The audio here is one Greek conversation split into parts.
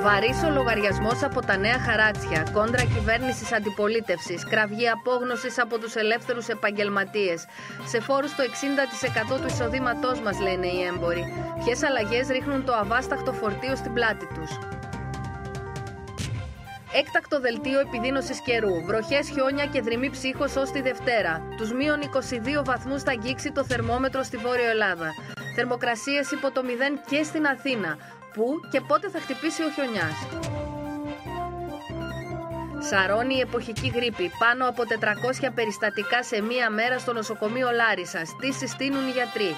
Βαρύς ο λογαριασμός από τα νέα χαράτσια, κόντρα κυβέρνησης αντιπολίτευσης, κραυγή απόγνωσης από τους ελεύθερους επαγγελματίες. Σε φόρους το 60% του εισοδήματός μας, λένε οι έμποροι. Ποιες αλλαγές ρίχνουν το αβάσταχτο φορτίο στην πλάτη τους. Έκτακτο δελτίο επιδείνωσης καιρού. Βροχές, χιόνια και δρυμή ψύχος ως τη Δευτέρα. Τους μείον 22 βαθμούς θα αγγίξει το θερμόμετρο στη Βόρειο Ελλάδα. Θερμοκρασίες υπό το 0 και στην Αθήνα. Πού και πότε θα χτυπήσει ο χιονιάς. Σαρώνει η εποχική γρίπη. Πάνω από 400 περιστατικά σε μία μέρα στο νοσοκομείο Λάρισσας. Τι συστήνουν οι γιατροί.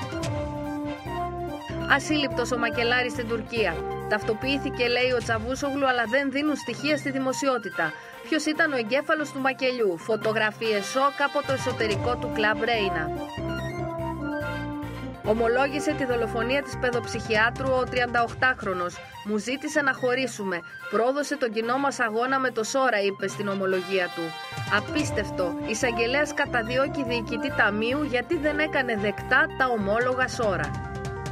Ασύλληπτος ο μακελάρης στην Τουρκία. Ταυτοποιήθηκε, λέει ο Τσαβούσογλου, αλλά δεν δίνουν στοιχεία στη δημοσιότητα. Ποιος ήταν ο εγκέφαλος του μακελιού. Φωτογραφίες σοκ από το εσωτερικό του κλαμπ Ρέινα. Ομολόγησε τη δολοφονία της παιδοψυχιάτρου ο 38χρονος. Μου ζήτησε να χωρίσουμε. Πρόδωσε τον κοινό μας αγώνα με το Σόρα, είπε στην ομολογία του. Απίστευτο. Εισαγγελέας καταδιώκει διοικητή ταμείου γιατί δεν έκανε δεκτά τα ομόλογα Σόρα.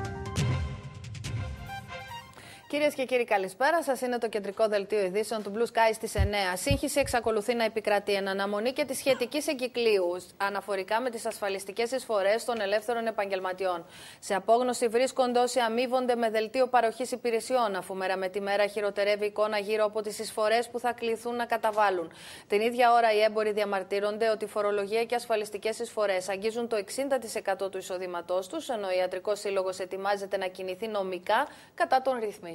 Κυρίες και κύριοι, καλησπέρα σας. Είναι το κεντρικό δελτίο ειδήσεων του Blue Sky στις 9. Σύγχυση εξακολουθεί να επικρατεί εν αναμονή και τη σχετική εγκυκλίου αναφορικά με τις ασφαλιστικές εισφορές των ελεύθερων επαγγελματιών. Σε απόγνωση βρίσκονται όσοι αμείβονται με δελτίο παροχής υπηρεσιών, αφού μέρα με τη μέρα χειροτερεύει η εικόνα γύρω από τις εισφορές που θα κληθούν να καταβάλουν. Την ίδια ώρα, οι έμποροι διαμαρτύρονται ότι η φορολογία και ασφαλιστικές εισφορές αγγίζουν το 60% του εισοδήματός τους, ενώ ο Ιατρικός Σύλλογος ετοιμάζεται να κινηθεί νομικά κατά των ρυθμίσεων.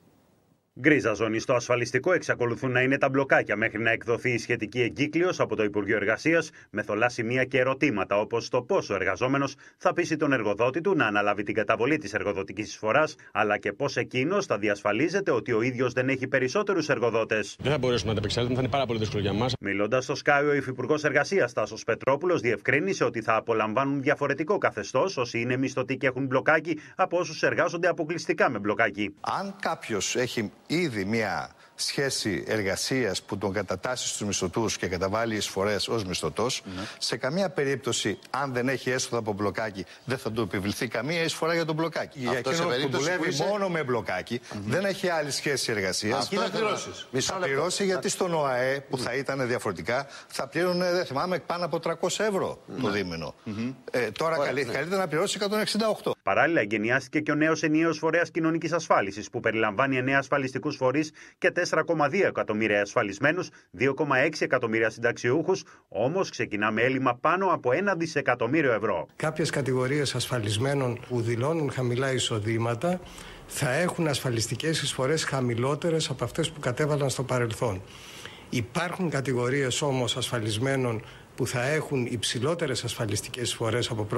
Γκρίζα ζώνη στο ασφαλιστικό εξακολουθούν να είναι τα μπλοκάκια μέχρι να εκδοθεί η σχετική εγκύκλειος από το Υπουργείο Εργασίας, με θολά σημεία και ερωτήματα όπως το πόσο ο εργαζόμενος θα πείσει τον εργοδότη του να αναλάβει την καταβολή της εργοδοτικής εισφοράς, αλλά και πώς εκείνος θα διασφαλίζεται ότι ο ίδιος δεν έχει περισσότερους εργοδότες. Δεν θα μπορέσουμε να ανταπεξέλθουμε, θα είναι πάρα πολύ δύσκολο για μας. Μιλώντας στο Sky, ο Υφυπουργός Εργασίας Τάσος Πετρόπουλος διευκρίνησε ότι θα απολαμβάνουν διαφορετικό καθεστώς όσοι είναι μισθωτοί και έχουν μπλοκάκι από όσους εργάζονται αποκλειστικά με μπλοκάκι. Αν κάποιος έχει ήδη μια σχέση εργασίας που τον κατατάσσει στους μισθωτούς και καταβάλει εισφορές ως μισθωτός, σε καμία περίπτωση, αν δεν έχει έσοδα από μπλοκάκι, δεν θα του επιβληθεί καμία εισφορά για τον μπλοκάκι. Για εκείνο που δουλεύει μόνο με μπλοκάκι, δεν έχει άλλη σχέση εργασίας. Θα πληρώσει γιατί στον ΟΑΕ, που θα ήταν διαφορετικά, θα πλήρωνε, δεν θυμάμαι, πάνω από 300 ευρώ το δίμηνο. Τώρα καλύτερα να πληρώσει 168. Παράλληλα, εγκαινιάστηκε και ο νέος ενιαίος φορέας κοινωνικής ασφάλισης, που περιλαμβάνει 9 ασφαλιστικούς φορείς και 4,2 εκατομμύρια ασφαλισμένους, 2,6 εκατομμύρια συνταξιούχους, όμως ξεκινά με έλλειμμα πάνω από 1 δισεκατομμύριο ευρώ. Κάποιες κατηγορίες ασφαλισμένων που δηλώνουν χαμηλά εισοδήματα θα έχουν ασφαλιστικές εισφορές χαμηλότερες από αυτές που κατέβαλαν στο παρελθόν. Υπάρχουν κατηγορίες όμως ασφαλισμένων που θα έχουν υψηλότερες ασφαλιστικές εισφορές από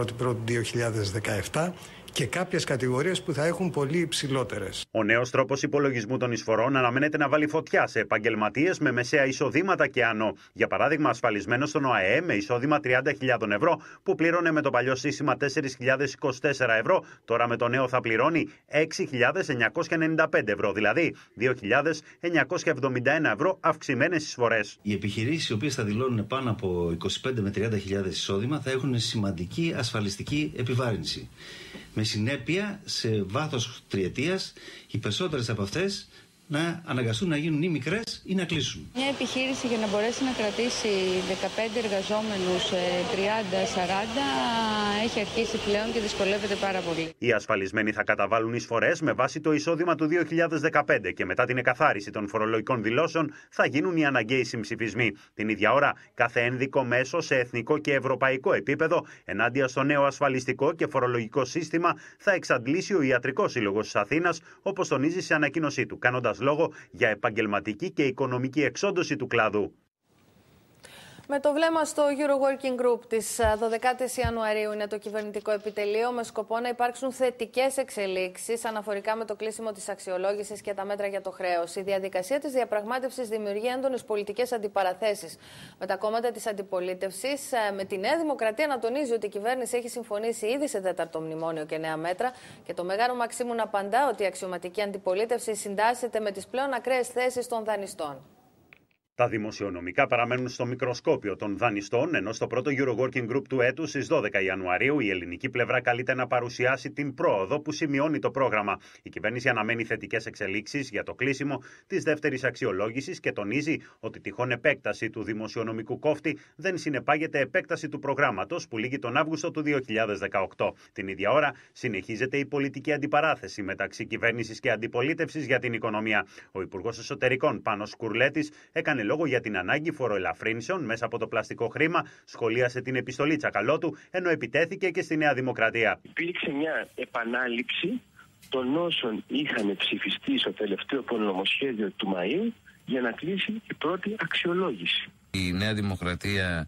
1η-1η-2017 και κάποιες κατηγορίες που θα έχουν πολύ υψηλότερες. Ο νέος τρόπος υπολογισμού των εισφορών αναμένεται να βάλει φωτιά σε επαγγελματίες με μεσαία εισοδήματα και άνω. Για παράδειγμα, ασφαλισμένος στον ΟΑΕ με εισόδημα 30.000 ευρώ, που πλήρωνε με το παλιό σύστημα 4.024 ευρώ, τώρα με το νέο θα πληρώνει 6.995 ευρώ, δηλαδή 2.971 ευρώ αυξημένες εισφορές. Οι επιχειρήσεις οι οποίες θα δηλώνουν πάνω από 25 με 30.000 εισόδημα θα έχουν σημαντική ασφαλιστική επιβάρυνση. Με συνέπεια, σε βάθος τριετίας, οι περισσότερες από αυτές να αναγκαστούν να γίνουν ή μικρές ή να κλείσουν. Μια επιχείρηση για να μπορέσει να κρατήσει 15 εργαζόμενους, 30-40, έχει αρχίσει πλέον και δυσκολεύεται πάρα πολύ. Οι ασφαλισμένοι θα καταβάλουν εισφορές με βάση το εισόδημα του 2015 και μετά την εκαθάριση των φορολογικών δηλώσεων θα γίνουν οι αναγκαίοι συμψηφισμοί. Την ίδια ώρα, κάθε ένδικο μέσο σε εθνικό και ευρωπαϊκό επίπεδο ενάντια στο νέο ασφαλιστικό και φορολογικό σύστημα θα εξαντλήσει ο Ιατρικός Σύλλογος της Αθήνας, όπως τονίζει σε ανακοίνωσή του, κάνοντας λόγο για επαγγελματική και οικονομική εξόντωση του κλάδου. Με το βλέμμα στο Euro Working Group της 12ης Ιανουαρίου είναι το κυβερνητικό επιτελείο με σκοπό να υπάρξουν θετικές εξελίξεις αναφορικά με το κλείσιμο της αξιολόγησης και τα μέτρα για το χρέος. Η διαδικασία της διαπραγμάτευσης δημιουργεί έντονες πολιτικές αντιπαραθέσεις με τα κόμματα της αντιπολίτευσης, με τη Νέα Δημοκρατία να τονίζει ότι η κυβέρνηση έχει συμφωνήσει ήδη σε 4ο μνημόνιο και νέα μέτρα και το Μέγαρο Μαξίμου να απαντά ότι η αξιωματική αντιπολίτευση συντάσσεται με τις πλέον ακραίες θέσεις των δανειστών. Τα δημοσιονομικά παραμένουν στο μικροσκόπιο των δανειστών, ενώ στο πρώτο Euroworking Group του έτους στις 12 Ιανουαρίου η ελληνική πλευρά καλείται να παρουσιάσει την πρόοδο που σημειώνει το πρόγραμμα. Η κυβέρνηση αναμένει θετικές εξελίξεις για το κλείσιμο της δεύτερης αξιολόγησης και τονίζει ότι τυχόν επέκταση του δημοσιονομικού κόφτη δεν συνεπάγεται επέκταση του προγράμματος που λήγει τον Αύγουστο του 2018. Την ίδια ώρα συνεχίζεται η πολιτική αντιπαράθεση μεταξύ κυβέρνησης και αντιπολίτευσης για την οικονομία. Ο Υπουργός Εσωτερικών Πάνος Κουρλέτης έκανε λόγο για την ανάγκη φοροελαφρύνσεων μέσα από το πλαστικό χρήμα, σχολίασε την επιστολή Τσακαλώτου, ενώ επιτέθηκε και στη Νέα Δημοκρατία. Υπήρξε μια επανάληψη των όσων είχαν ψηφιστεί στο τελευταίο νομοσχέδιο του Μαΐου για να κλείσει η πρώτη αξιολόγηση. Η Νέα Δημοκρατία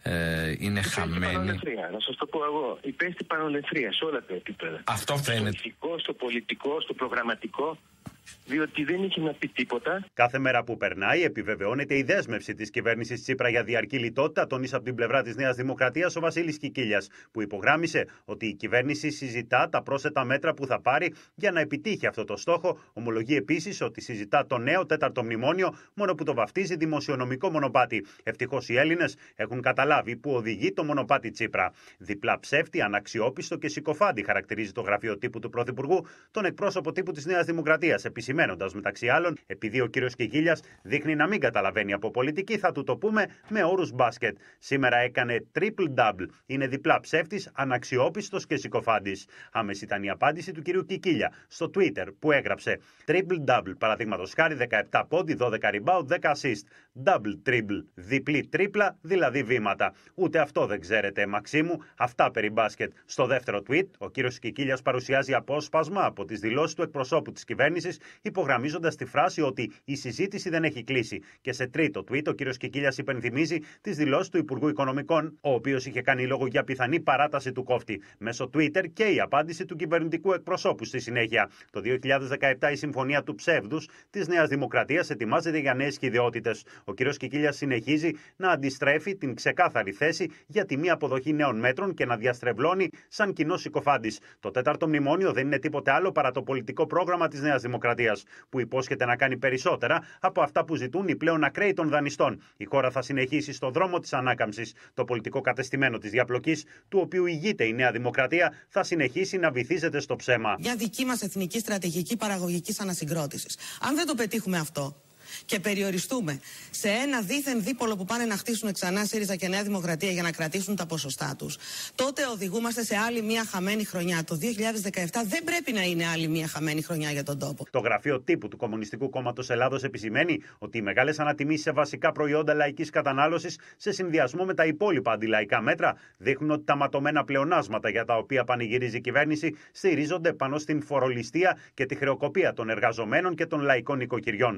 είναι χαμένη. Να σας το πω εγώ. Υπέστη παρολευθρία σε όλα τα επίπεδα. Αυτό φαίνεται. Στο ηθικό, στο πολιτικό, στο προγραμματικό. Διότι δεν είχε να πει τίποτα. Κάθε μέρα που περνάει, επιβεβαιώνεται η δέσμευση της κυβέρνησης Τσίπρα για διαρκή λιτότητα, τονίσε από την πλευρά της Νέας Δημοκρατίας ο Βασίλης Κικίλιας, που υπογράμμισε ότι η κυβέρνηση συζητά τα πρόσθετα μέτρα που θα πάρει για να επιτύχει αυτό το στόχο. Ομολογεί επίσης ότι συζητά το νέο τέταρτο μνημόνιο, μόνο που το βαφτίζει δημοσιονομικό μονοπάτι. Ευτυχώς οι Έλληνες έχουν καταλάβει που οδηγεί το μονοπάτι Τσίπρα. Διπλά ψεύτη, αναξιόπιστο και συκοφάντη, χαρακτηρίζει το γραφείο τύπου του Πρωθυπουργού τον εκπρόσωπο τύπου της Νέας Δημοκρατίας, επισημένοντας μεταξύ άλλων, επειδή ο κύριος Κικίλιας δείχνει να μην καταλαβαίνει από πολιτική, θα του το πούμε με όρους μπάσκετ. Σήμερα έκανε triple-double. Είναι διπλά ψεύτης, αναξιόπιστος και συκοφάντης. Άμεση ήταν η απάντηση του κυρίου Κικίλια στο Twitter που έγραψε triple-double. Παραδείγματος χάρη 17 πόντι, 12 rebound, 10 assist. Double-triple. Διπλή τρίπλα, δηλαδή βήματα. Ούτε αυτό δεν ξέρετε, Μαξίμου. Αυτά περί μπάσκετ. Στο δεύτερο tweet, ο κύριος Κικίλιας παρουσιάζει απόσπασμα από τις δηλώσεις του εκπροσώπου της κυβέρνησης, υπογραμμίζοντας τη φράση ότι η συζήτηση δεν έχει κλείσει. Και σε τρίτο tweet, ο κύριος Κικίλιας υπενθυμίζει τις δηλώσεις του Υπουργού Οικονομικών, ο οποίος είχε κάνει λόγο για πιθανή παράταση του κόφτη. Μέσω Twitter και η απάντηση του κυβερνητικού εκπροσώπου στη συνέχεια. Το 2017 η συμφωνία του ψεύδους της Νέας Δημοκρατίας ετοιμάζεται για νέες ιδιότητες. Ο κύριος Κικίλιας συνεχίζει να αντιστρέφει την ξεκάθαρη θέση για τη μη αποδοχή νέων μέτρων και να διαστρεβλώνει σαν κοινός συκοφάντης. Το τέταρτο μνημόνιο δεν είναι τίποτε άλλο παρά το πολιτικό πρόγραμμα της Νέας Δημοκρατίας, που υπόσχεται να κάνει περισσότερα από αυτά που ζητούν οι πλέον ακραίοι των δανειστών. Η χώρα θα συνεχίσει στο δρόμο της ανάκαμψης. Το πολιτικό κατεστημένο της διαπλοκής, του οποίου ηγείται η Νέα Δημοκρατία, θα συνεχίσει να βυθίζεται στο ψέμα. Μια δική μας εθνική στρατηγική παραγωγικής ανασυγκρότησης. Αν δεν το πετύχουμε αυτό και περιοριστούμε σε ένα δίθεν δίπολο που πάνε να χτίσουν ξανά ΣΥΡΙΖΑ και Νέα Δημοκρατία για να κρατήσουν τα ποσοστά τους, τότε οδηγούμαστε σε άλλη μια χαμένη χρονιά. Το 2017 δεν πρέπει να είναι άλλη μια χαμένη χρονιά για τον τόπο. Το γραφείο τύπου του Κομμουνιστικού Κόμματος Ελλάδος επισημαίνει ότι οι μεγάλες ανατιμήσεις σε βασικά προϊόντα λαϊκής κατανάλωσης, σε συνδυασμό με τα υπόλοιπα αντιλαϊκά μέτρα, δείχνουν ότι τα ματωμένα πλεονάσματα για τα οποία πανηγυρίζει η κυβέρνηση στηρίζονται πάνω στην φορολιστία και τη χρεοκοπία των εργαζομένων και των λαϊκών οικοκυριών.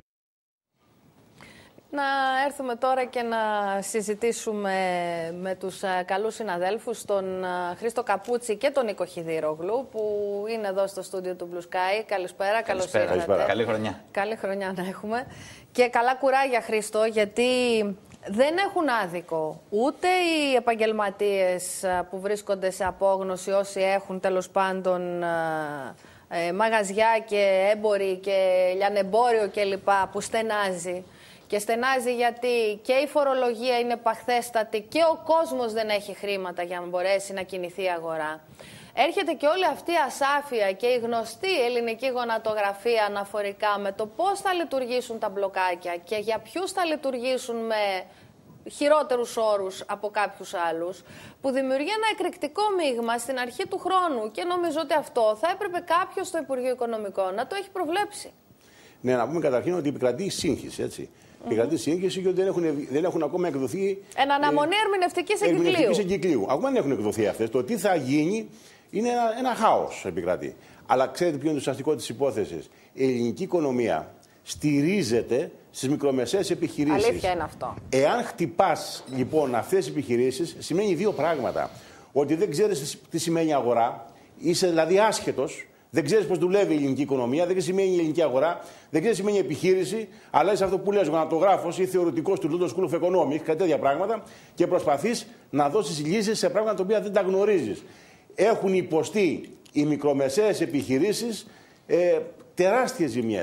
Να έρθουμε τώρα και να συζητήσουμε με τους καλούς συναδέλφους, τον Χρήστο Καπούτσι και τον Νίκο Χιδηρόγλου, που είναι εδώ στο στούντιο του Blue Sky. Καλησπέρα, καλώς ήρθατε. Καλή χρονιά. Καλή χρονιά να έχουμε. Και καλά κουράγια, Χρήστο, γιατί δεν έχουν άδικο ούτε οι επαγγελματίες που βρίσκονται σε απόγνωση, όσοι έχουν τέλος πάντων μαγαζιά και έμποροι και λιανεμπόριο κλπ. Που στενάζει. Και στενάζει γιατί και η φορολογία είναι παχθέστατη και ο κόσμος δεν έχει χρήματα για να μπορέσει να κινηθεί η αγορά. Έρχεται και όλη αυτή η ασάφεια και η γνωστή ελληνική γονατογραφία αναφορικά με το πώς θα λειτουργήσουν τα μπλοκάκια και για ποιους θα λειτουργήσουν με χειρότερους όρους από κάποιους άλλους, που δημιουργεί ένα εκρηκτικό μείγμα στην αρχή του χρόνου. Και νομίζω ότι αυτό θα έπρεπε κάποιος στο Υπουργείο Οικονομικών να το έχει προβλέψει. Ναι, να πούμε καταρχήν ότι επικρατεί σύγχυση, έτσι. Επικρατεί σύγχυση και ότι δεν έχουν ακόμα εκδοθεί. Εν αναμονή ερμηνευτικής εγκυκλίου. Ακόμα δεν έχουν εκδοθεί αυτές. Το τι θα γίνει είναι ένα χάος επικρατεί. Αλλά ξέρετε ποιο είναι το ουσιαστικό της υπόθεσης. Η ελληνική οικονομία στηρίζεται στις μικρομεσαίες επιχειρήσεις. Αλήθεια είναι αυτό. Εάν χτυπάς λοιπόν αυτές τις επιχειρήσεις, σημαίνει δύο πράγματα. Ότι δεν ξέρεις τι σημαίνει αγορά, είσαι δηλαδή άσχετος. Δεν ξέρει πώς δουλεύει η ελληνική οικονομία, δεν ξέρει τι σημαίνει η ελληνική αγορά, δεν ξέρει τι σημαίνει επιχείρηση, αλλά είσαι αυτό που λες γονατογράφος ή θεωρητικός του London School of Economics, κάτι τέτοια πράγματα, και προσπαθείς να δώσεις λύσεις σε πράγματα τα οποία δεν τα γνωρίζεις. Έχουν υποστεί οι μικρομεσαίες επιχειρήσεις τεράστιες ζημιές.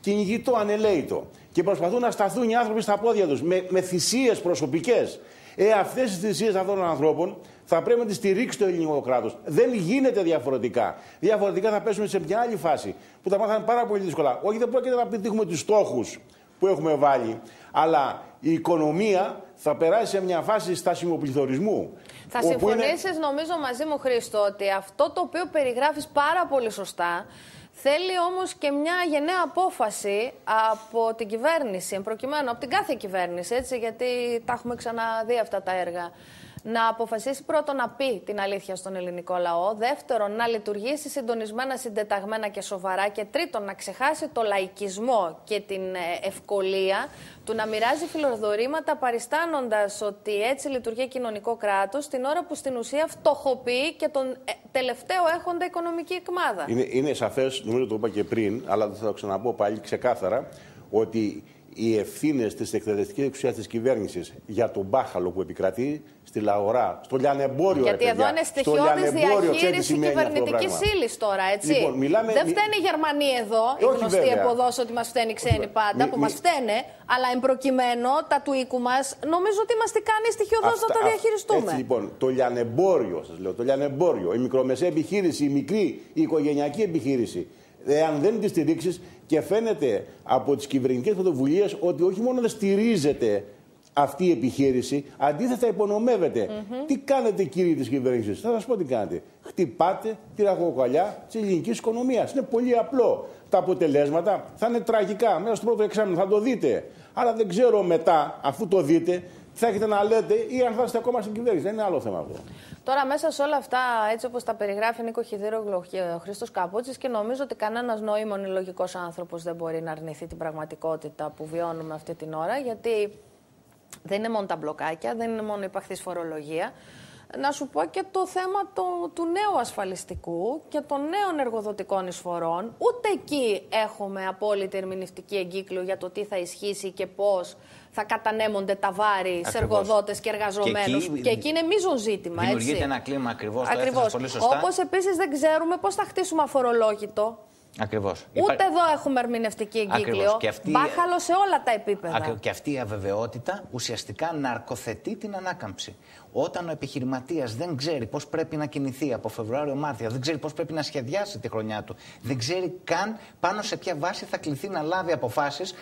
κυνηγητό, ανελαίητο. Και προσπαθούν να σταθούν οι άνθρωποι στα πόδια τους με θυσίες προσωπικές. Αυτές τις θυσίες αυτών των ανθρώπων θα πρέπει να τις στηρίξει το ελληνικό κράτος. Δεν γίνεται διαφορετικά. Διαφορετικά θα πέσουμε σε μια άλλη φάση που τα μάθαμε πάρα πολύ δύσκολα. Όχι, δεν πρόκειται να πετύχουμε τους στόχους που έχουμε βάλει, αλλά η οικονομία θα περάσει σε μια φάση στασιμοπληθωρισμού. Θα συμφωνήσεις νομίζω μαζί μου, Χρήστο, ότι αυτό το οποίο περιγράφεις πάρα πολύ σωστά θέλει όμως και μια γενναία απόφαση από την κυβέρνηση, προκειμένου από την κάθε κυβέρνηση, έτσι, γιατί τα έχουμε ξαναδεί αυτά τα έργα. Να αποφασίσει πρώτον να πει την αλήθεια στον ελληνικό λαό, δεύτερον να λειτουργήσει συντονισμένα, συντεταγμένα και σοβαρά και τρίτον να ξεχάσει το λαϊκισμό και την ευκολία του να μοιράζει φιλοδορήματα παριστάνοντας ότι έτσι λειτουργεί κοινωνικό κράτος την ώρα που στην ουσία φτωχοποιεί και τον τελευταίο έχοντα οικονομική εκμάδα. Είναι σαφές, νομίζω το είπα και πριν, αλλά θα το ξαναπώ πάλι ξεκάθαρα, ότι οι ευθύνες της εκτελεστικής εξουσίας της κυβέρνησης για τον μπάχαλο που επικρατεί στην αγορά, στο λιανεμπόριο. Γιατί εδώ είναι στοιχειώδης διαχείριση κυβερνητικής ύλης τώρα, έτσι. Λοιπόν, Δεν φταίνε οι Γερμανοί εδώ, οι γνωστοί εποδός ότι μας φταίνει ξένοι πάντα, που μας φταίνε, αλλά εμπροκειμένο τα του οίκου μας, νομίζω ότι είμαστε ικανοί στοιχειωδώς να τα διαχειριστούμε. Έτσι λοιπόν, το λιανεμπόριο, σας λέω, το λιανεμπόριο, η μικρομεσαία επιχείρηση, η μικρή, η οικογενειακή επιχείρηση, εάν δεν τη στηρίξεις, και φαίνεται από τις κυβερνητικές πρωτοβουλίες ότι όχι μόνο δεν στηρίζεται αυτή η επιχείρηση, αντίθετα υπονομεύεται. Τι κάνετε, κύριοι της κυβέρνησης? Θα σας πω τι κάνετε. Χτυπάτε τη ραχοκοκαλιά της ελληνικής οικονομίας. Είναι πολύ απλό. Τα αποτελέσματα θα είναι τραγικά. Μέσα στο πρώτο εξάμηνο θα το δείτε. Αλλά δεν ξέρω μετά, αφού το δείτε, θα έχετε να λέτε ή αν θα είστε ακόμα στην κυβέρνηση. Δεν είναι άλλο θέμα αυτό. Τώρα, μέσα σε όλα αυτά, έτσι όπως τα περιγράφει Νίκο Χιδίρογλου και ο Χρήστος Καπούτσης, και νομίζω ότι κανένας νοήμων ή λογικός άνθρωπος δεν μπορεί να αρνηθεί την πραγματικότητα που βιώνουμε αυτή την ώρα, γιατί δεν είναι μόνο τα μπλοκάκια, δεν είναι μόνο η υπαχθής φορολογία. Να σου πω και το θέμα του νέου ασφαλιστικού και των νέων εργοδοτικών εισφορών. Ούτε εκεί έχουμε απόλυτη ερμηνευτική εγκύκλιο για το τι θα ισχύσει και πώς θα κατανέμονται τα βάρη σε εργοδότες και εργαζομένους. Και εκεί είναι μείζον ζήτημα. Δημιουργείται ένα κλίμα ακριβώς. Πολύ σωστά. Όπως επίσης δεν ξέρουμε πώς θα χτίσουμε αφορολόγητο. Ακριβώς. Ούτε εδώ έχουμε ερμηνευτική εγκύκλιο. Μπάχαλο σε όλα τα επίπεδα. Και αυτή η αβεβαιότητα ουσιαστικά ναρκοθετεί την ανάκαμψη. Όταν ο επιχειρηματίας δεν ξέρει πώς πρέπει να κινηθεί από Φεβρουάριο-Μάρτιο, δεν ξέρει πώς πρέπει να σχεδιάσει τη χρονιά του, δεν ξέρει καν πάνω σε ποια βάση θα κληθεί να λάβει αποφάσεις,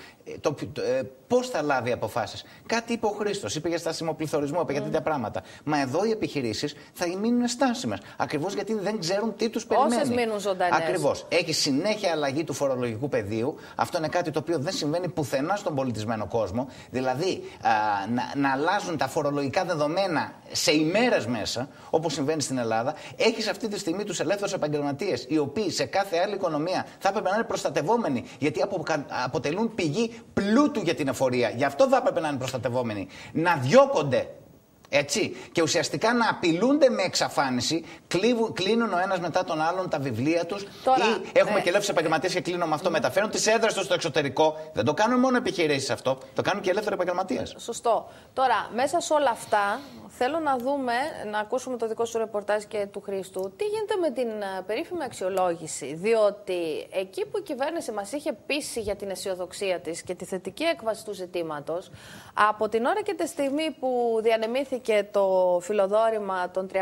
πώς θα λάβει αποφάσεις. Κάτι είπε ο Χρήστος, είπε για στασιμοπληθωρισμό, είπε για τέτοια πράγματα. Μα εδώ οι επιχειρήσεις θα μείνουν στάσιμες. Ακριβώς γιατί δεν ξέρουν τι τους περιμένει. Όσες μείνουν ζωντανές. Ακριβώς. Έχει συνέχεια αλλαγή του φορολογικού πεδίου. Αυτό είναι κάτι το οποίο δεν συμβαίνει πουθενά στον πολιτισμένο κόσμο. Δηλαδή να αλλάζουν τα φορολογικά δεδομένα σε ημέρες μέσα, όπως συμβαίνει στην Ελλάδα. Έχεις αυτή τη στιγμή τους ελεύθερους επαγγελματίες, οι οποίοι σε κάθε άλλη οικονομία θα έπρεπε να είναι προστατευόμενοι, γιατί αποτελούν πηγή πλούτου για την εφορία. Γι' αυτό θα έπρεπε να είναι προστατευόμενοι. Να διώκονται. Έτσι. Και ουσιαστικά να απειλούνται με εξαφάνιση, κλείνουν ο ένας μετά τον άλλον τα βιβλία τους. Ή έχουμε και ελεύθερους επαγγελματίες, και κλείνω με αυτό, μεταφέρουν τις έδρες τους στο εξωτερικό. Δεν το κάνουν μόνο επιχειρήσεις αυτό, το κάνουν και ελεύθεροι επαγγελματίες. Σωστό. Τώρα, μέσα σε όλα αυτά, θέλω να δούμε, να ακούσουμε το δικό σου ρεπορτάζ και του Χρήστου, τι γίνεται με την περίφημη αξιολόγηση. Διότι εκεί που η κυβέρνηση μας είχε πείσει για την αισιοδοξία της και τη θετική έκβαση του ζητήματος, από την ώρα και τη στιγμή που διανεμήθηκε και το φιλοδόρημα των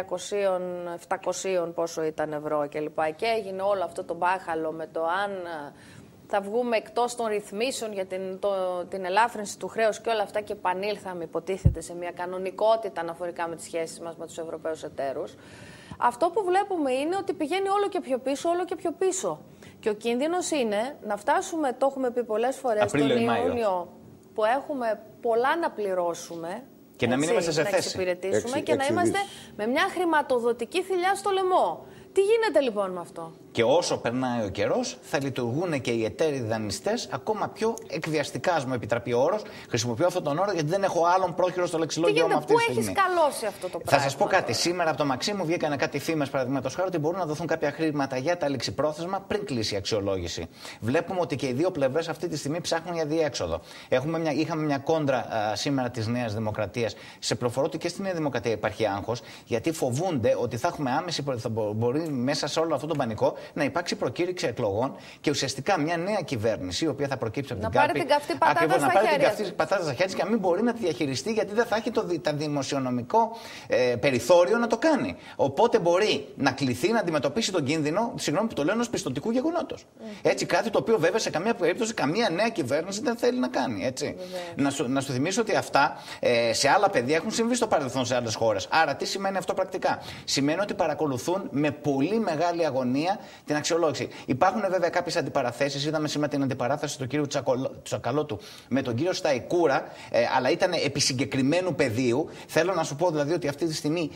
300-700 πόσο ήταν ευρώ κλπ. Και έγινε όλο αυτό το μπάχαλο με το αν θα βγούμε εκτός των ρυθμίσεων για την ελάφρυνση του χρέους και όλα αυτά, και επανήλθαμε, υποτίθεται, σε μια κανονικότητα αναφορικά με τις σχέσεις μας με τους Ευρωπαίους εταίρους. Αυτό που βλέπουμε είναι ότι πηγαίνει όλο και πιο πίσω, όλο και πιο πίσω. Και ο κίνδυνος είναι να φτάσουμε, το έχουμε πει πολλές φορές, τον Ιούνιο, που έχουμε πολλά να πληρώσουμε. Και να μην είμαστε σε θέση. Να εξυπηρετήσουμε και να είμαστε με μια χρηματοδοτική θηλιά στο λαιμό. Τι γίνεται λοιπόν με αυτό? Και όσο περνάει ο καιρός, θα λειτουργούν και οι εταίροι δανειστές ακόμα πιο εκβιαστικά, ας μου επιτραπεί ο όρος. Χρησιμοποιώ αυτόν τον όρο γιατί δεν έχω άλλον πρόχειρο στο λεξιλόγιο μου αυτή τη στιγμή. Πού έχεις καλώσει αυτό το πράγμα? Θα σας πω κάτι. Σήμερα από το Μαξίμου βγήκανε κάτι φήμες, παραδείγματος χάρη, ότι μπορούν να δοθούν κάποια χρήματα για τα ληξιπρόθεσμα πριν κλείσει η αξιολόγηση. Βλέπουμε ότι και οι δύο πλευρές αυτή τη στιγμή ψάχνουν για διέξοδο. Είχαμε μια κόντρα σήμερα της Νέας Δημοκρατίας. Σε πληροφορώ ότι και στη Νέα Δημοκρατία υπάρχει άγχος, γιατί φοβούνται ότι θα έχουμε άμεση, μπορεί μέσα σε όλο αυτό τον πανικό να υπάρξει προκήρυξη εκλογών και ουσιαστικά μια νέα κυβέρνηση, η οποία θα προκύψει από την κάλπη. Να πάρει την καυτή πατάτα στα χέρια. Να πάρει την καυτή πατάτα στα χέρια και να μην μπορεί να τη διαχειριστεί, γιατί δεν θα έχει το δημοσιονομικό περιθώριο να το κάνει. Οπότε μπορεί να κληθεί να αντιμετωπίσει τον κίνδυνο, συγγνώμη που το λέω, ενός πιστωτικού γεγονότος. Έτσι, κάτι το οποίο βέβαια σε καμία περίπτωση καμία νέα κυβέρνηση δεν θέλει να κάνει. Έτσι. Να σου θυμίσω ότι αυτά σε άλλα πεδία έχουν συμβεί στο παρελθόν σε άλλες χώρες. Άρα, τι σημαίνει αυτό πρακτικά? Σημαίνει ότι παρακολουθούν με πολύ μεγάλη αγωνία την αξιολόγηση. Υπάρχουν βέβαια κάποιες αντιπαραθέσεις. Είδαμε σήμερα την αντιπαράθεση του κύριου Τσακαλώτου με τον κύριο Σταϊκούρα, αλλά ήταν επί συγκεκριμένου πεδίου. Θέλω να σου πω δηλαδή ότι αυτή τη στιγμή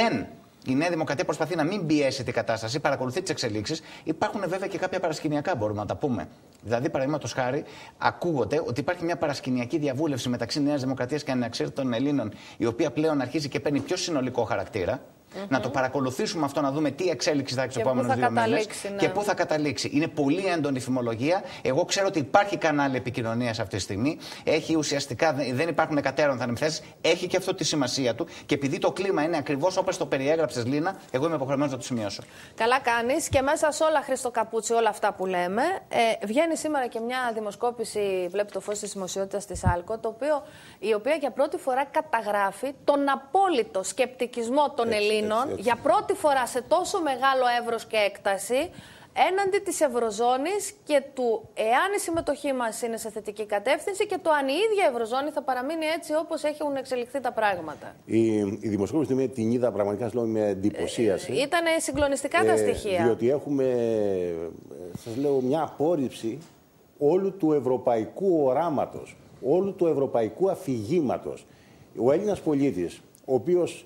η Νέα Δημοκρατία προσπαθεί να μην πιέσει την κατάσταση, παρακολουθεί τις εξελίξεις. Υπάρχουν βέβαια και κάποια παρασκηνιακά, μπορούμε να τα πούμε. Δηλαδή, παραδείγματος χάρη, ακούγονται ότι υπάρχει μια παρασκηνιακή διαβούλευση μεταξύ Νέας Δημοκρατίας και ανεξάρτητων Ελλήνων, η οποία πλέον αρχίζει και παίρνει πιο συνολικό χαρακτήρα. Να το παρακολουθήσουμε αυτό, να δούμε τι εξέλιξη θα έχει στους επόμενους 2 μήνες και πού θα καταλήξει. Είναι πολύ έντονη φημολογία. Εγώ ξέρω ότι υπάρχει κανάλι επικοινωνίας αυτή τη στιγμή. Έχει ουσιαστικά, δεν υπάρχουν κατέροντα ανεμιθέσεις. Έχει και αυτό τη σημασία του. Και επειδή το κλίμα είναι ακριβώς όπως το περιέγραψες, Λίνα, εγώ είμαι υποχρεωμένος να το σημειώσω. Καλά κάνεις. Και μέσα σε όλα, Χρήστο Καπούτσι, όλα αυτά που λέμε, βγαίνει σήμερα και μια δημοσκόπηση, βλέπει το φως της δημοσιότητας της ΑΛΚΟ, η οποία για πρώτη φορά καταγράφει τον απόλυτο σκεπτικισμό των Ελλήνων. Για πρώτη φορά σε τόσο μεγάλο εύρος και έκταση έναντι της Ευρωζώνης και του εάν η συμμετοχή μας είναι σε θετική κατεύθυνση και το αν η ίδια Ευρωζώνη θα παραμείνει έτσι όπως έχουν εξελιχθεί τα πράγματα. Η δημοσκόπηση την είδα πραγματικά με εντυπωσίαση. Ήταν συγκλονιστικά τα στοιχεία. Διότι έχουμε, σας λέω, μια απόρριψη όλου του ευρωπαϊκού οράματος, όλου του ευρωπαϊκού αφηγήματος. Ο Έλληνας πολίτης, ο οποίος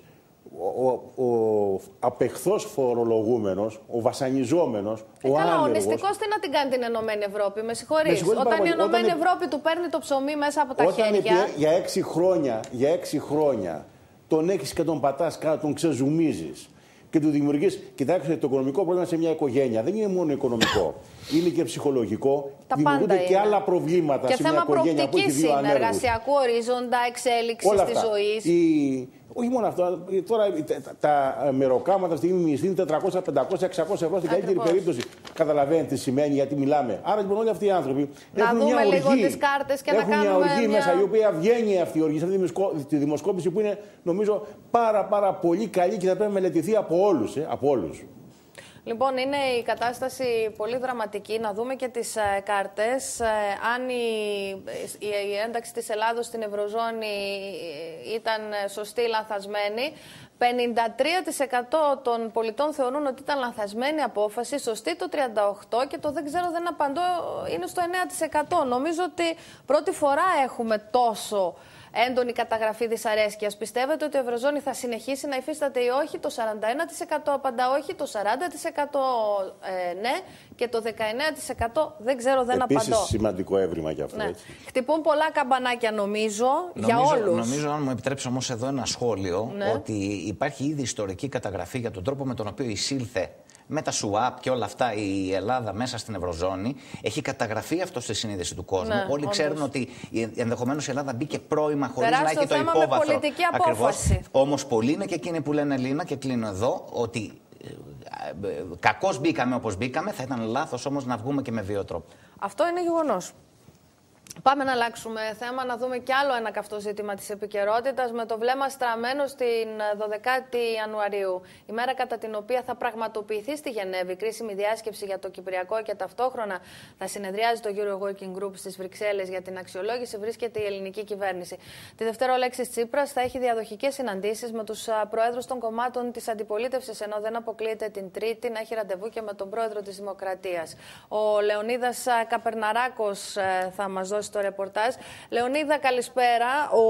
ο απεχθώς φορολογούμενος, ο βασανιζόμενος, ο άνεργος. Ο νηστικός τι να την κάνει την Ενωμένη Ευρώπη, με συγχωρείς. Όταν η Ενωμένη Ευρώπη του παίρνει το ψωμί μέσα από τα χέρια. Για 6 χρόνια τον έχεις και τον πατάς κάτω, τον ξεζουμίζεις και του δημιουργείς. Κοιτάξτε, το οικονομικό πρόβλημα σε μια οικογένεια δεν είναι μόνο οικονομικό. Είναι και ψυχολογικό. Δημιουργούνται και άλλα προβλήματα σε μια οικογένεια που έχει 2 ανέργους. Και θέμα εργασιακού ορίζοντα, εξέλιξη της ζωής. Όχι μόνο αυτό. Τώρα τα μεροκάματα στη μισθή είναι 400, 500, 600 ευρώ στην καλύτερη περίπτωση. Καταλαβαίνετε τι σημαίνει, γιατί μιλάμε. Άρα λοιπόν όλοι αυτοί οι άνθρωποι έχουν μια οργή. Λίγο τις κάρτες και έχουν μια οργή μέσα, η οποία βγαίνει αυτή η οργή σε αυτή τη δημοσκόπηση που είναι νομίζω πάρα πολύ καλή και θα πρέπει να μελετηθεί από όλους. Λοιπόν, είναι η κατάσταση πολύ δραματική. Να δούμε και τις κάρτες. Αν η ένταξη της Ελλάδος στην Ευρωζώνη ήταν σωστή ή λανθασμένη. 53% των πολιτών θεωρούν ότι ήταν λανθασμένη απόφαση, σωστή το 38% και το δεν ξέρω, δεν απαντώ είναι στο 9%. Νομίζω ότι πρώτη φορά έχουμε τόσο έντονη καταγραφή δυσαρέσκειας. Πιστεύετε ότι η Ευρωζώνη θα συνεχίσει να υφίσταται ή όχι? Το 41% απαντά όχι, το 40% ναι και το 19% δεν ξέρω, δεν απαντώ. Επίσης σημαντικό έβριμα κι αυτό. Ναι. Χτυπούν πολλά καμπανάκια νομίζω για όλους. Νομίζω, αν μου επιτρέψει όμως εδώ ένα σχόλιο, ότι υπάρχει ήδη ιστορική καταγραφή για τον τρόπο με τον οποίο εισήλθε με τα ΣΟΑΠ και όλα αυτά η Ελλάδα μέσα στην Ευρωζώνη. Έχει καταγραφεί αυτό στη συνείδηση του κόσμου. Ναι, όλοι ξέρουν ότι ενδεχομένως η Ελλάδα μπήκε πρόημα χωρίς να έχει το υπόβαθρο. Ακριβώς. Όμως πολλοί είναι και εκείνοι που λένε, Ελλήνα, και κλείνω εδώ, ότι κακώς μπήκαμε όπως μπήκαμε, θα ήταν λάθος όμως να βγούμε και με βίο τρόπο. Αυτό είναι γεγονός. Πάμε να αλλάξουμε θέμα, να δούμε κι άλλο ένα καυτό ζήτημα της επικαιρότητας με το βλέμμα στραμμένο στην 12η Ιανουαρίου. Η μέρα κατά την οποία θα πραγματοποιηθεί στη Γενέβη κρίσιμη διάσκεψη για το Κυπριακό και ταυτόχρονα θα συνεδριάζει το Euro Working Group στις Βρυξέλλες για την αξιολόγηση, βρίσκεται η ελληνική κυβέρνηση. Τη Δευτέρα ο Αλέξης Τσίπρας θα έχει διαδοχικές συναντήσεις με τους προέδρους των κομμάτων της αντιπολίτευσης, ενώ δεν αποκλείεται την Τρίτη να έχει ραντεβού και με τον πρόεδρο της Δημοκρατίας. Ο Λεωνίδας Καπερναράκος θα μας δώσει στο ρεπορτάζ. Λεωνίδα, καλησπέρα.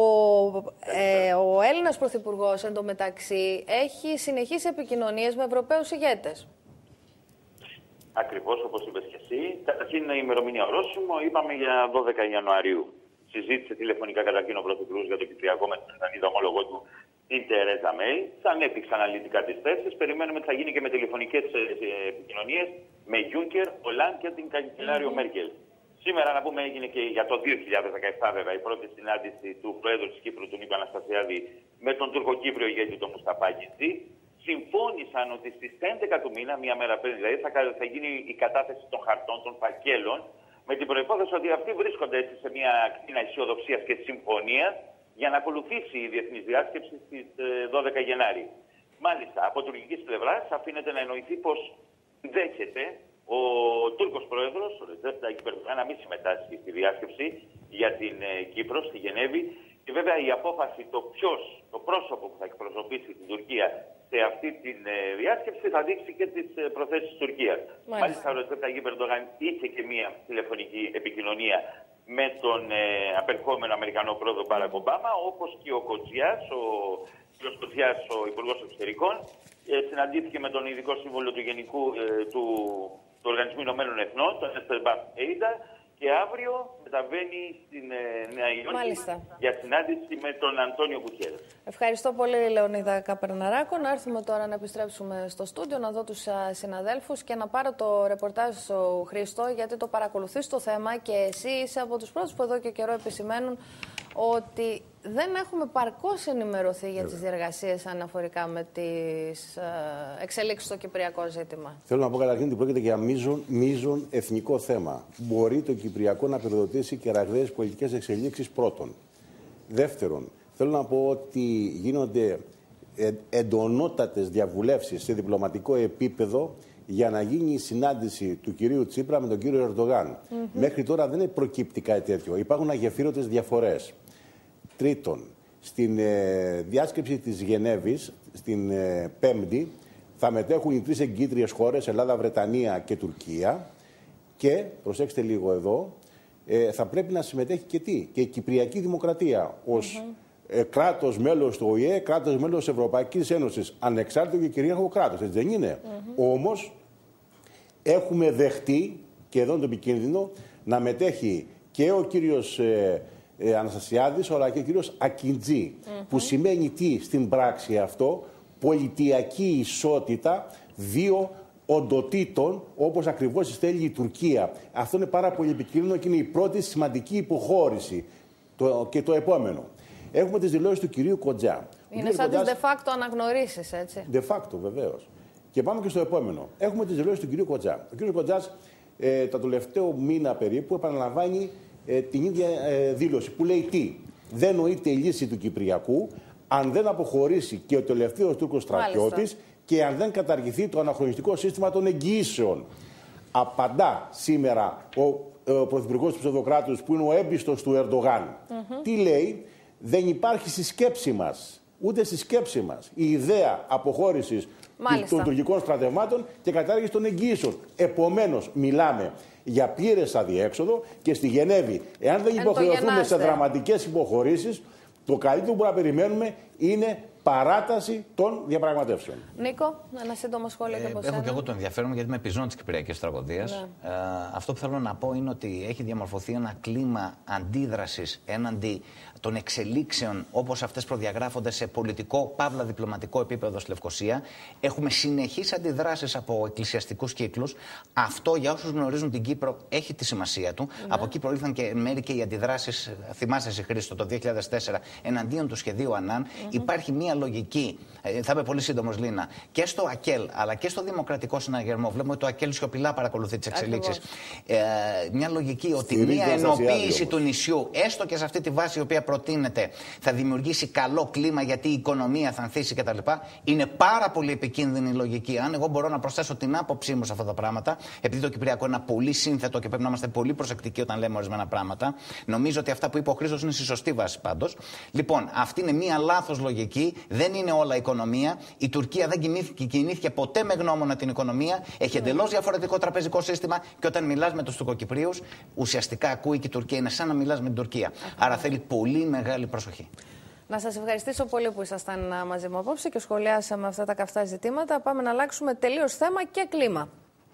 Ο Έλληνας Πρωθυπουργός εντωμεταξύ έχει συνεχείς επικοινωνίες με Ευρωπαίους ηγέτες. Ακριβώς όπως είπες και εσύ. Καταρχήν η ημερομηνία ορόσημο είπαμε για 12 Ιανουαρίου. Συζήτησε τηλεφωνικά καταρχήν ο Πρωθυπουργός για το Κυπριακό με την Βρετανίδα ομόλογό του, την Τερέζα Μέη. Θα ανέπτυξε αναλυτικά τις θέσεις. Περιμένουμε ότι θα γίνει και με τηλεφωνικές επικοινωνίες με Juncker, Ολάν και την καγκελάριο Μέρκελ. Σήμερα, να πούμε, έγινε και για το 2017 βέβαια η πρώτη συνάντηση του Προέδρου της Κύπρου, του Νίκο Αναστασιάδη, με τον Τουρκοκύπριο ηγέτη, τον Μουσταφά Γκιτζή. συμφώνησαν ότι στις 11 του μήνα, μία μέρα πριν δηλαδή, θα γίνει η κατάθεση των χαρτών, των φακέλων, με την προϋπόθεση ότι αυτοί βρίσκονται έτσι σε μια ακτίνα αισιοδοξίας και συμφωνίας για να ακολουθήσει η διεθνής διάσκεψη στις 12 Γενάρη. Μάλιστα, από τουρκικής πλευράς αφήνεται να εννοηθεί πως δέχεται ο Τούρκος πρόεδρος, ο Ρετζέπ Ταγιπ Ερντογάν, να μην συμμετάσχει στη διάσκεψη για την Κύπρο, στη Γενέβη. Και βέβαια η απόφαση, το πρόσωπο που θα εκπροσωπήσει την Τουρκία σε αυτή τη διάσκεψη θα δείξει και τις προθέσεις της Τουρκίας. Μάλιστα, ο Ρετζέπ Ταγιπ Ερντογάν είχε και μία τηλεφωνική επικοινωνία με τον απερχόμενο Αμερικανό πρόεδρο Μπάρακ Ομπάμα, όπως και ο Κοτζιάς, ο Υπουργός Εξωτερικών, συναντήθηκε με τον ειδικό σύμβολο του Γενικού του Οργανισμού Ηνωμένων Εθνών, τον Έστερ Μπαφ Έιντα, και αύριο μεταβαίνει στην Νέα Υόρκη για συνάντηση με τον Αντώνιο Γκουτιέρες. Ευχαριστώ πολύ, Λεωνίδα Καπερναράκο. Να έρθουμε τώρα να επιστρέψουμε στο στούντιο, να δω τους συναδέλφους και να πάρω το ρεπορτάζ στο Χρήστο, γιατί το παρακολουθείς το θέμα και εσύ είσαι από τους πρώτους που εδώ και καιρό επισημαίνουν ότι δεν έχουμε παρκώς ενημερωθεί για τις διεργασίες αναφορικά με τις εξελίξεις στο κυπριακό ζήτημα. Θέλω να πω καταρχήν ότι πρόκειται για μείζον εθνικό θέμα. Μπορεί το Κυπριακό να πυροδοτήσει και ραγδαίες πολιτικές εξελίξεις πρώτον. Δεύτερον, θέλω να πω ότι γίνονται εντονότατες διαβουλεύσεις σε διπλωματικό επίπεδο για να γίνει η συνάντηση του κυρίου Τσίπρα με τον κύριο Ερντογάν. Μέχρι τώρα δεν προκύπτει κάτι τέτοιο. Υπάρχουν αγεφύρωτες διαφορές. Τρίτον, στην διάσκεψη της Γενέβης, στην Πέμπτη, θα μετέχουν οι τρεις εγκύτριες χώρες, Ελλάδα, Βρετανία και Τουρκία. Και, προσέξτε λίγο εδώ, θα πρέπει να συμμετέχει και τι? Και η Κυπριακή Δημοκρατία ως κράτος μέλος του ΟΗΕ, κράτος μέλος της Ευρωπαϊκής Ένωσης, ανεξάρτητο και κυρίαρχο κράτος, έτσι δεν είναι? Όμως, έχουμε δεχτεί, και εδώ είναι το επικίνδυνο, να μετέχει και ο κύριος Αναστασιάδης, αλλά και ο κύριος Ακιντζή, που σημαίνει τι στην πράξη αυτό? Πολιτιακή ισότητα δύο οντοτήτων, όπως ακριβώς θέλει η Τουρκία. Αυτό είναι πάρα πολύ επικίνδυνο και είναι η πρώτη σημαντική υποχώρηση. Και το επόμενο. Έχουμε τις δηλώσεις του κυρίου Κοτζά. Είναι σαν τις de facto αναγνωρίσεις, έτσι. De facto, βεβαίως. Και πάμε και στο επόμενο. Έχουμε τις δηλώσεις του κυρίου Κοτζά. Ο κύριος Κοτζάς, τα τελευταίο μήνα περίπου, επαναλαμβάνει την ίδια δήλωση που λέει τι? Δεν νοείται η λύση του Κυπριακού αν δεν αποχωρήσει και ο τελευταίος Τούρκος στρατιώτης και αν δεν καταργηθεί το αναχρονιστικό σύστημα των εγγυήσεων. Απαντά σήμερα ο πρωθυπουργός του ψευδοκράτους, που είναι ο έμπιστος του Ερντογάν. Τι λέει? Δεν υπάρχει στη σκέψη μας, ούτε στη σκέψη μας, η ιδέα αποχώρησης των τουρκικών στρατευμάτων και κατάργηση των εγγυήσεων. Επομένως, μιλάμε για πλήρες αδιέξοδο και στη Γενέβη, εάν δεν υποχρεωθούμε σε δραματικές υποχωρήσεις, το καλύτερο που μπορούμε να περιμένουμε είναι παράταση των διαπραγματεύσεων. Νίκο, ένα σύντομο σχόλιο και από εσένα. Έχω και εγώ το ενδιαφέρον γιατί είμαι επιζών της κυπριακής τραγωδίας. Ναι. Αυτό που θέλω να πω είναι ότι έχει διαμορφωθεί ένα κλίμα αντίδρασης έναντι των εξελίξεων όπως αυτές προδιαγράφονται σε πολιτικό, παύλα διπλωματικό επίπεδο στη Λευκοσία. Έχουμε συνεχείς αντιδράσεις από εκκλησιαστικούς κύκλους. Αυτό, για όσους γνωρίζουν την Κύπρο, έχει τη σημασία του. Ναι. Από εκεί προήλθαν και μέρη και οι αντιδράσεις, θυμάσαι εσύ Χρήστο, το 2004 εναντίον του σχεδίου Ανάν. Υπάρχει μια λογική, θα είμαι πολύ σύντομος Λίνα, και στο ΑΚΕΛ αλλά και στο Δημοκρατικό Συναγερμό. Βλέπουμε ότι το ΑΚΕΛ σιωπηλά παρακολουθεί τις εξελίξεις. Μια λογική ότι μια ενοποίηση του νησιού, έστω και σε αυτή τη βάση η οποία προτείνεται, θα δημιουργήσει καλό κλίμα γιατί η οικονομία θα ανθίσει κτλ. Είναι πάρα πολύ επικίνδυνη λογική. Αν εγώ μπορώ να προσθέσω την άποψή μου σε αυτά τα πράγματα, επειδή το Κυπριακό είναι πολύ σύνθετο και πρέπει να είμαστε πολύ προσεκτικοί όταν λέμε ορισμένα πράγματα, νομίζω ότι αυτά που είπε ο Χρήστος είναι στη σωστή βάση πάντως. Λοιπόν, αυτή είναι μια λάθος λογική. Δεν είναι όλα οικονομία. Η Τουρκία δεν κινήθηκε ποτέ με γνώμονα την οικονομία. Έχει εντελώς διαφορετικό τραπεζικό σύστημα και όταν μιλάς με τους Τουρκοκυπρίους, ουσιαστικά ακούει και η Τουρκία. Είναι σαν να μιλάς με την Τουρκία. Άρα θέλει πολύ μεγάλη προσοχή. Να σας ευχαριστήσω πολύ που ήσασταν μαζί μου απόψε και σχολιάσαμε αυτά τα καυτά ζητήματα. Πάμε να αλλάξουμε τελείως θέμα και κλίμα.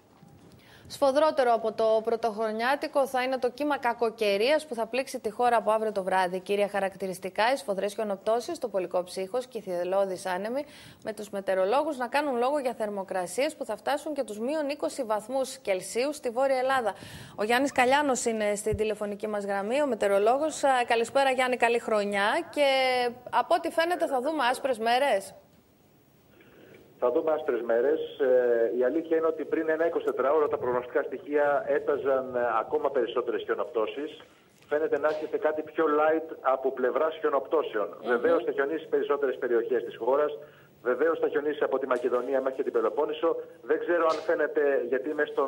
Σφοδρότερο από το πρωτοχρονιάτικο θα είναι το κύμα κακοκαιρίας που θα πλήξει τη χώρα από αύριο το βράδυ. Κύρια χαρακτηριστικά, οι σφοδρές χιονοπτώσεις, το πολικό ψύχος και οι θυελλώδεις άνεμοι, με τους μετεωρολόγους να κάνουν λόγο για θερμοκρασίες που θα φτάσουν και τους μείον 20 βαθμούς Κελσίου στη Βόρεια Ελλάδα. Ο Γιάννης Καλιάνος είναι στην τηλεφωνική μας γραμμή, ο μετεωρολόγος. Καλησπέρα Γιάννη, καλή χρονιά και από ό,τι φαίνεται θα δούμε άσπρες μέρες. Θα δούμε άσπρες μέρες. Η αλήθεια είναι ότι πριν ένα 24ωρο τα προγνωστικά στοιχεία έπαιζαν ακόμα περισσότερες χιονοπτώσεις. Φαίνεται να έρχεται κάτι πιο light από πλευράς χιονοπτώσεων. Βεβαίως θα χιονίσει περισσότερες περιοχές της χώρας. Βεβαίως θα χιονίσει από τη Μακεδονία μέχρι και την Πελοπόννησο. Δεν ξέρω αν φαίνεται, γιατί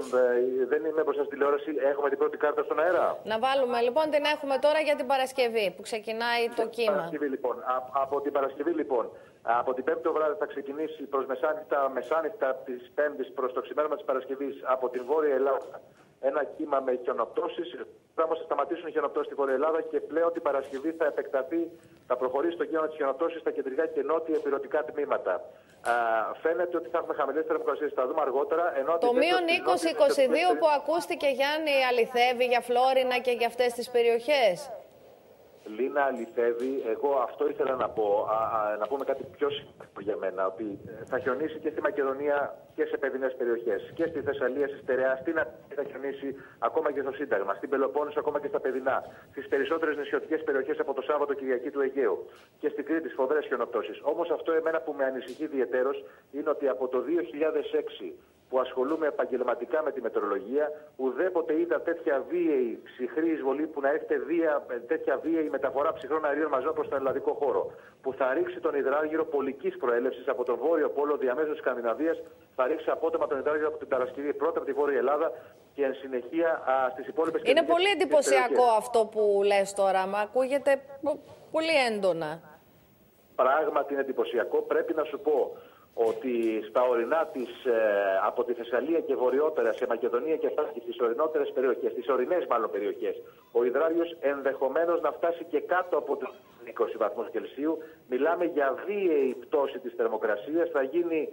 δεν είμαι μπροστά στην τηλεόραση. Έχουμε την πρώτη κάρτα στον αέρα. Να βάλουμε λοιπόν, την έχουμε τώρα για την Παρασκευή που ξεκινάει το κύμα. Παρασκευή, λοιπόν. Από την Παρασκευή λοιπόν. Από την Πέμπτη το βράδυ θα ξεκινήσει προς μεσάνυχτα της Πέμπτης προς το ξημέρωμα της Παρασκευής από την Βόρεια Ελλάδα ένα κύμα με χιονοπτώσεις. Όμως θα σταματήσουν οι χιονοπτώσεις στη Βόρεια Ελλάδα και πλέον την Παρασκευή θα επεκταθεί, θα προχωρήσει το κύμα της χιονοπτώσεις στα κεντρικά και νότια ηπειρωτικά τμήματα. Φαίνεται ότι θα έχουμε χαμηλές θερμοκρασίες, θα δούμε αργότερα. Το μείον 20-22 που ακούστηκε, Γιάννη, αληθεύει για Φλόρινα και για αυτές τις περιοχές? Λίνα, αληθεύει. Εγώ αυτό ήθελα να πω. Να πούμε κάτι πιο σημαντικό για μένα. Ότι θα χιονίσει και στη Μακεδονία και σε παιδινές περιοχές. Και στη Θεσσαλία, στη Στερεά, στην Αθήνα θα χιονίσει ακόμα και στο Σύνταγμα. Στην Πελοπόννησο ακόμα και στα παιδινά. Στις περισσότερες νησιωτικές περιοχές από το Σάββατο Κυριακή του Αιγαίου. Και στην Κρήτη φοβερές χιονοπτώσεις. Όμως αυτό εμένα που με ανησυχεί ιδιαιτέρως είναι ότι από το 2006 που ασχολούμαι επαγγελματικά με τη μετεωρολογία, ουδέποτε είδα τέτοια βίαιη ψυχρή εισβολή που να έρχεται τέτοια βίαιη μεταφορά ψυχρών αερίων μαζών προς τον ελλαδικό χώρο. Που θα ρίξει τον υδράργυρο πολικής προέλευσης από τον βόρειο πόλο διαμέσου της Σκανδιναβίας, θα ρίξει απότομα τον υδράργυρο από την Παρασκευή πρώτα από τη Βόρεια Ελλάδα και εν συνεχεία στις υπόλοιπες περιοχές. Είναι πολύ εντυπωσιακό αυτό που λες τώρα, μα ακούγεται πολύ έντονα. Πράγματι είναι εντυπωσιακό. Πρέπει να σου πω ότι στα ορεινά της, από τη Θεσσαλία και βορειότερα, σε Μακεδονία και φτάσει στις ορεινότερες περιοχές, στις ορεινές μάλλον περιοχές, ο υδράριος ενδεχομένως να φτάσει και κάτω από τους 20 βαθμούς Κελσίου. Μιλάμε για βίαιη πτώση της θερμοκρασίας. Θα γίνει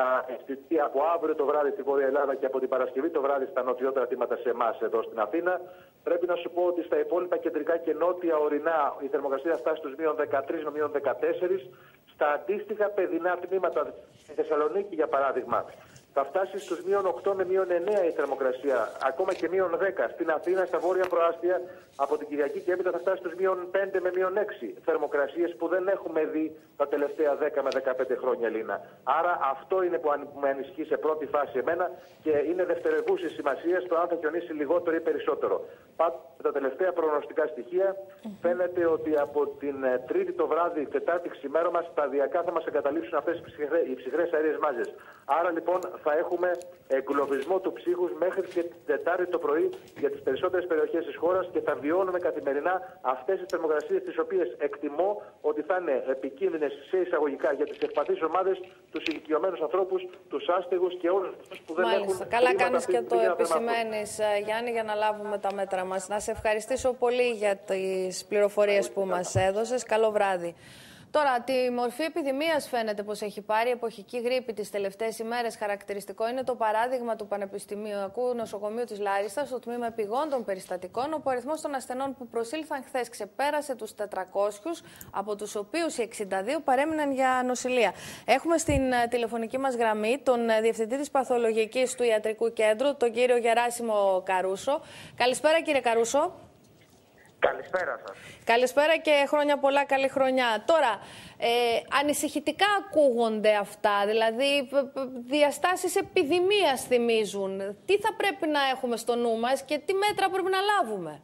από αύριο το βράδυ στη Βόρεια Ελλάδα και από την Παρασκευή το βράδυ στα νοτιότερα τμήματα σε εμάς εδώ στην Αθήνα. Πρέπει να σου πω ότι στα υπόλοιπα κεντρικά και νότια ορεινά η θερμοκρασία θα φτάσει στους μείον 13 με μείον 14. Στα αντίστοιχα παιδινά τμήματα, στη Θεσσαλονίκη για παράδειγμα, θα φτάσει στους μείον 8 με μείον 9 η θερμοκρασία, ακόμα και μείον 10. Στην Αθήνα, στα βόρεια προάστια, από την Κυριακή και έπειτα θα φτάσει στους μείον 5 με μείον 6. Θερμοκρασίες που δεν έχουμε δει τα τελευταία 10 με 15 χρόνια, Λίνα. Άρα αυτό είναι που με ανησυχεί σε πρώτη φάση εμένα και είναι δευτερευούσης σημασίας το αν θα χιονίσει λιγότερο ή περισσότερο. Πάντως, τα τελευταία προγνωστικά στοιχεία φαίνεται ότι από την Τρίτη το βράδυ, Τετάρτη ξημέρωμα, σταδιακά θα μας εγκαταλείψουν αυτές οι ψυχρές αέριες μάζες. Άρα λοιπόν θα έχουμε εγκλωβισμό του ψύχους μέχρι και την Τετάρτη το πρωί για τις περισσότερες περιοχές της χώρας και θα βιώνουμε καθημερινά αυτές τις θερμοκρασίες, τις οποίες εκτιμώ ότι θα είναι επικίνδυνες σε εισαγωγικά για τις ευπαθείς ομάδες, τους ηλικιωμένους ανθρώπους, τους άστεγους και όλους αυτούς που δεν έχουν. Καλά κάνεις και το επισημαίνεις, Γιάννη, για να λάβουμε τα μέτρα μας. Να σε ευχαριστήσω πολύ για τις πληροφορίες που μας έδωσες. Καλό βράδυ. Τώρα, τη μορφή επιδημίας φαίνεται πως έχει πάρει η εποχική γρίπη τις τελευταίες ημέρες. Χαρακτηριστικό είναι το παράδειγμα του Πανεπιστημιακού Νοσοκομείου της Λάριστας στο τμήμα επιγόντων περιστατικών, όπου ο αριθμός των ασθενών που προσήλθαν χθες ξεπέρασε τους 400, από τους οποίους οι 62 παρέμειναν για νοσηλεία. Έχουμε στην τηλεφωνική μας γραμμή τον Διευθυντή της Παθολογικής του Ιατρικού Κέντρου, τον κύριο Γεράσιμο Καρούσο. Καλησπέρα, κύριε Καρούσο. Καλησπέρα σας. Καλησπέρα και χρόνια πολλά, καλή χρονιά. Τώρα, ανησυχητικά ακούγονται αυτά, δηλαδή διαστάσεις επιδημίας θυμίζουν. Τι θα πρέπει να έχουμε στο νου μας και τι μέτρα πρέπει να λάβουμε?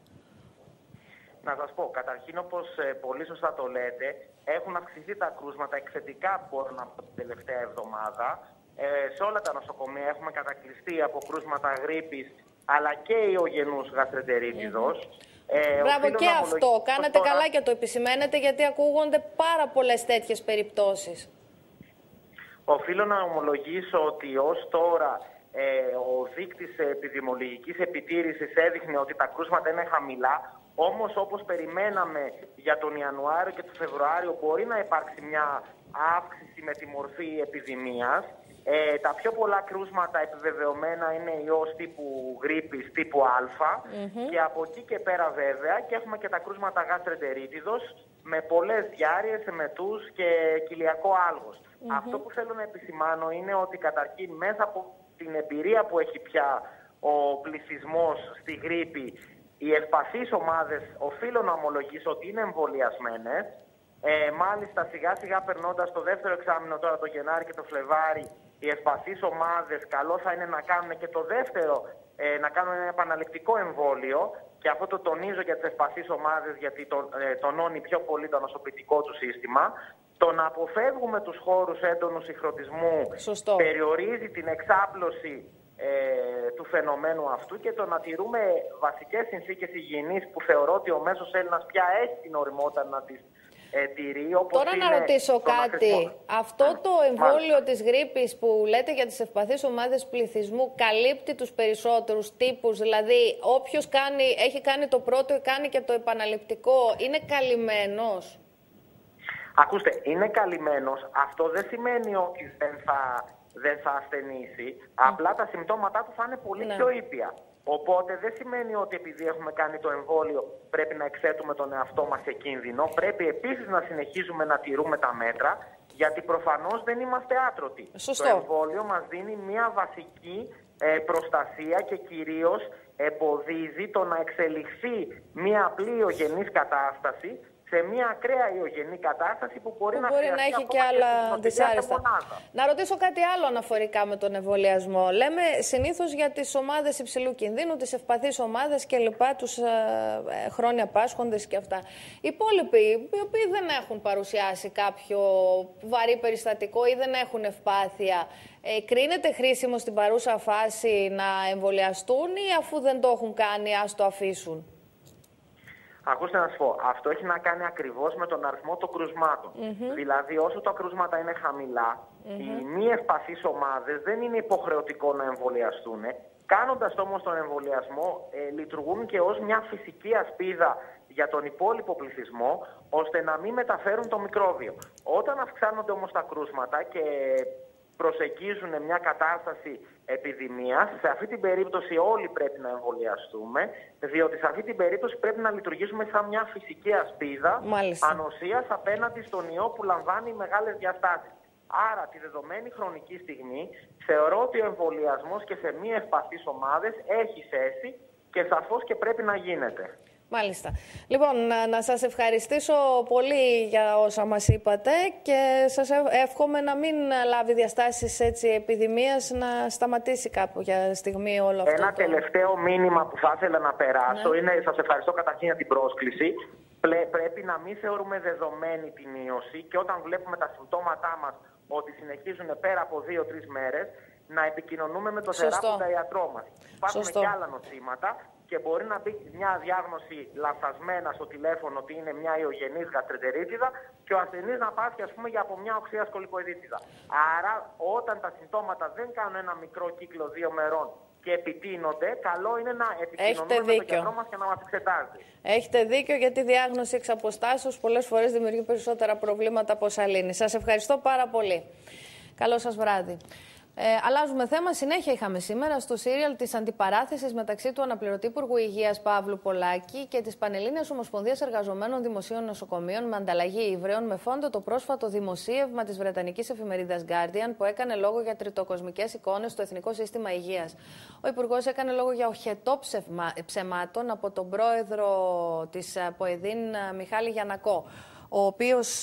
Να σας πω, καταρχήν όπως πολύ σωστά το λέτε, έχουν αυξηθεί τα κρούσματα εκθετικά, μπορώ να πω, την τελευταία εβδομάδα. Σε όλα τα νοσοκομεία έχουμε κατακλειστεί από κρούσματα γρίπης, αλλά και ιογενούς γαστρεντερίτιδος. Μπράβο, και αυτό. Κάνατε καλά και το επισημαίνετε, γιατί ακούγονται πάρα πολλές τέτοιες περιπτώσεις. Οφείλω να ομολογήσω ότι ως τώρα ο δείκτης επιδημιολογικής επιτήρησης έδειχνε ότι τα κρούσματα είναι χαμηλά. Όμως, όπως περιμέναμε για τον Ιανουάριο και τον Φεβρουάριο, μπορεί να υπάρξει μια αύξηση με τη μορφή επιδημίας. Τα πιο πολλά κρούσματα επιβεβαιωμένα είναι ιός τύπου γρίπης τύπου Α και από εκεί και πέρα βέβαια και έχουμε και τα κρούσματα γαστρεντερίτιδος με πολλές διάρειες, εμετούς και κοιλιακό άλγος. Αυτό που θέλω να επισημάνω είναι ότι καταρχήν μέσα από την εμπειρία που έχει πια ο πληθυσμός στη γρίπη, οι ευπαθείς ομάδες οφείλω να ομολογήσω ότι είναι εμβολιασμένες. Μάλιστα σιγά σιγά περνώντας το δεύτερο εξάμηνο τώρα το Γενάρη και το Φλεβάρι, οι ευπαθείς ομάδες καλό θα είναι να κάνουν και το δεύτερο, να κάνουν ένα επαναληπτικό εμβόλιο. Και αυτό το τονίζω για τις ευπαθείς ομάδες, γιατί τονώνει πιο πολύ το νοσοποιητικό του σύστημα. Το να αποφεύγουμε τους χώρους έντονου συγχρονισμού περιορίζει την εξάπλωση του φαινομένου αυτού, και το να τηρούμε βασικές συνθήκες υγιεινής που θεωρώ ότι ο μέσος Έλληνας πια έχει την ωριμότητα να τις τηρεί. Τώρα να ρωτήσω κάτι. Αυτό το εμβόλιο της γρίπης που λέτε για τις ευπαθείς ομάδες πληθυσμού καλύπτει τους περισσότερους τύπους? Δηλαδή όποιος έχει κάνει το πρώτο, κάνει και το επαναληπτικό, είναι καλυμμένος? Ακούστε, είναι καλυμμένος. Αυτό δεν σημαίνει ότι δεν θα ασθενήσει. Απλά τα συμπτώματά του θα είναι πολύ πιο ήπια. Οπότε δεν σημαίνει ότι επειδή έχουμε κάνει το εμβόλιο πρέπει να εκθέτουμε τον εαυτό μας σε κίνδυνο. Πρέπει επίσης να συνεχίζουμε να τηρούμε τα μέτρα, γιατί προφανώς δεν είμαστε άτρωτοι. Το εμβόλιο μας δίνει μια βασική προστασία και κυρίως εμποδίζει το να εξελιχθεί μια απλή ιογενής κατάσταση σε μια ακραία ιογενή κατάσταση που μπορεί να έχει και άλλα δυσάρεστα. Να ρωτήσω κάτι άλλο αναφορικά με τον εμβολιασμό. Λέμε συνήθως για τις ομάδες υψηλού κινδύνου, τις ευπαθείς ομάδες και λοιπά, τους χρόνια πάσχοντες και αυτά. Οι υπόλοιποι, οι οποίοι δεν έχουν παρουσιάσει κάποιο βαρύ περιστατικό ή δεν έχουν ευπάθεια, κρίνεται χρήσιμο στην παρούσα φάση να εμβολιαστούν, ή αφού δεν το έχουν κάνει ας το αφήσουν? Ακούστε να σας πω, αυτό έχει να κάνει ακριβώς με τον αριθμό των κρουσμάτων. Δηλαδή, όσο τα κρούσματα είναι χαμηλά, οι μη ευπαθείς ομάδες δεν είναι υποχρεωτικό να εμβολιαστούν. Κάνοντας όμως τον εμβολιασμό, λειτουργούν και ως μια φυσική ασπίδα για τον υπόλοιπο πληθυσμό, ώστε να μην μεταφέρουν το μικρόβιο. Όταν αυξάνονται όμως τα κρούσματα και προσεγγίζουν μια κατάσταση επιδημίας, σε αυτή την περίπτωση όλοι πρέπει να εμβολιαστούμε, διότι σε αυτή την περίπτωση πρέπει να λειτουργήσουμε σαν μια φυσική ασπίδα ανοσίας απέναντι στον ιό που λαμβάνει μεγάλες διαστάσεις. Άρα, τη δεδομένη χρονική στιγμή, θεωρώ ότι ο εμβολιασμός και σε μη ευπαθείς ομάδες έχει θέση και σαφώς και πρέπει να γίνεται. Μάλιστα. Λοιπόν, να σας ευχαριστήσω πολύ για όσα μας είπατε και σας εύχομαι να μην λάβει διαστάσεις έτσι επιδημίας, να σταματήσει κάπου για στιγμή όλο αυτό. Ένα τελευταίο μήνυμα που θα ήθελα να περάσω είναι, σας ευχαριστώ καταρχήν για την πρόσκληση. Πρέπει να μην θεωρούμε δεδομένη την ίωση και όταν βλέπουμε τα συμπτώματά μας ότι συνεχίζουν πέρα από 2-3 μέρες, να επικοινωνούμε με τον θεράποντα ιατρό μας. Υπάρχουν και άλλα νοσήματα και μπορεί να μπει μια διάγνωση λανθασμένα στο τηλέφωνο ότι είναι μια ιογενής γαστρεντερίτιδα και ο ασθενής να πάσχει, ας πούμε, για από μια οξέα σκολικοειδίτιδα. Άρα, όταν τα συμπτώματα δεν κάνουν ένα μικρό κύκλο 2 μερών και επιτείνονται, καλό είναι να επικοινωνούμε με τον γιατρό μας και να μας εξετάζει. Έχετε δίκιο, γιατί η διάγνωση εξ αποστάσεως πολλές φορές δημιουργεί περισσότερα προβλήματα από όσα λύνει. Σας ευχαριστώ πάρα πολύ. Καλό σας βράδυ. Αλλάζουμε θέμα. Συνέχεια είχαμε σήμερα στο σύριαλ της αντιπαράθεσης μεταξύ του αναπληρωτή Υπουργού Υγείας Παύλου Πολάκη και της Πανελλήνιας Ομοσπονδίας Εργαζομένων Δημοσίων Νοσοκομείων με ανταλλαγή ύβρεων, με φόντο το πρόσφατο δημοσίευμα της βρετανικής εφημερίδας Guardian που έκανε λόγο για τριτοκοσμικές εικόνες στο Εθνικό Σύστημα Υγείας. Ο Υπουργός έκανε λόγο για οχετό ψεμάτων από τον πρόεδρο της ΠΟΕΔΗΝ Μιχάλη Γιαννακό, ο οποίος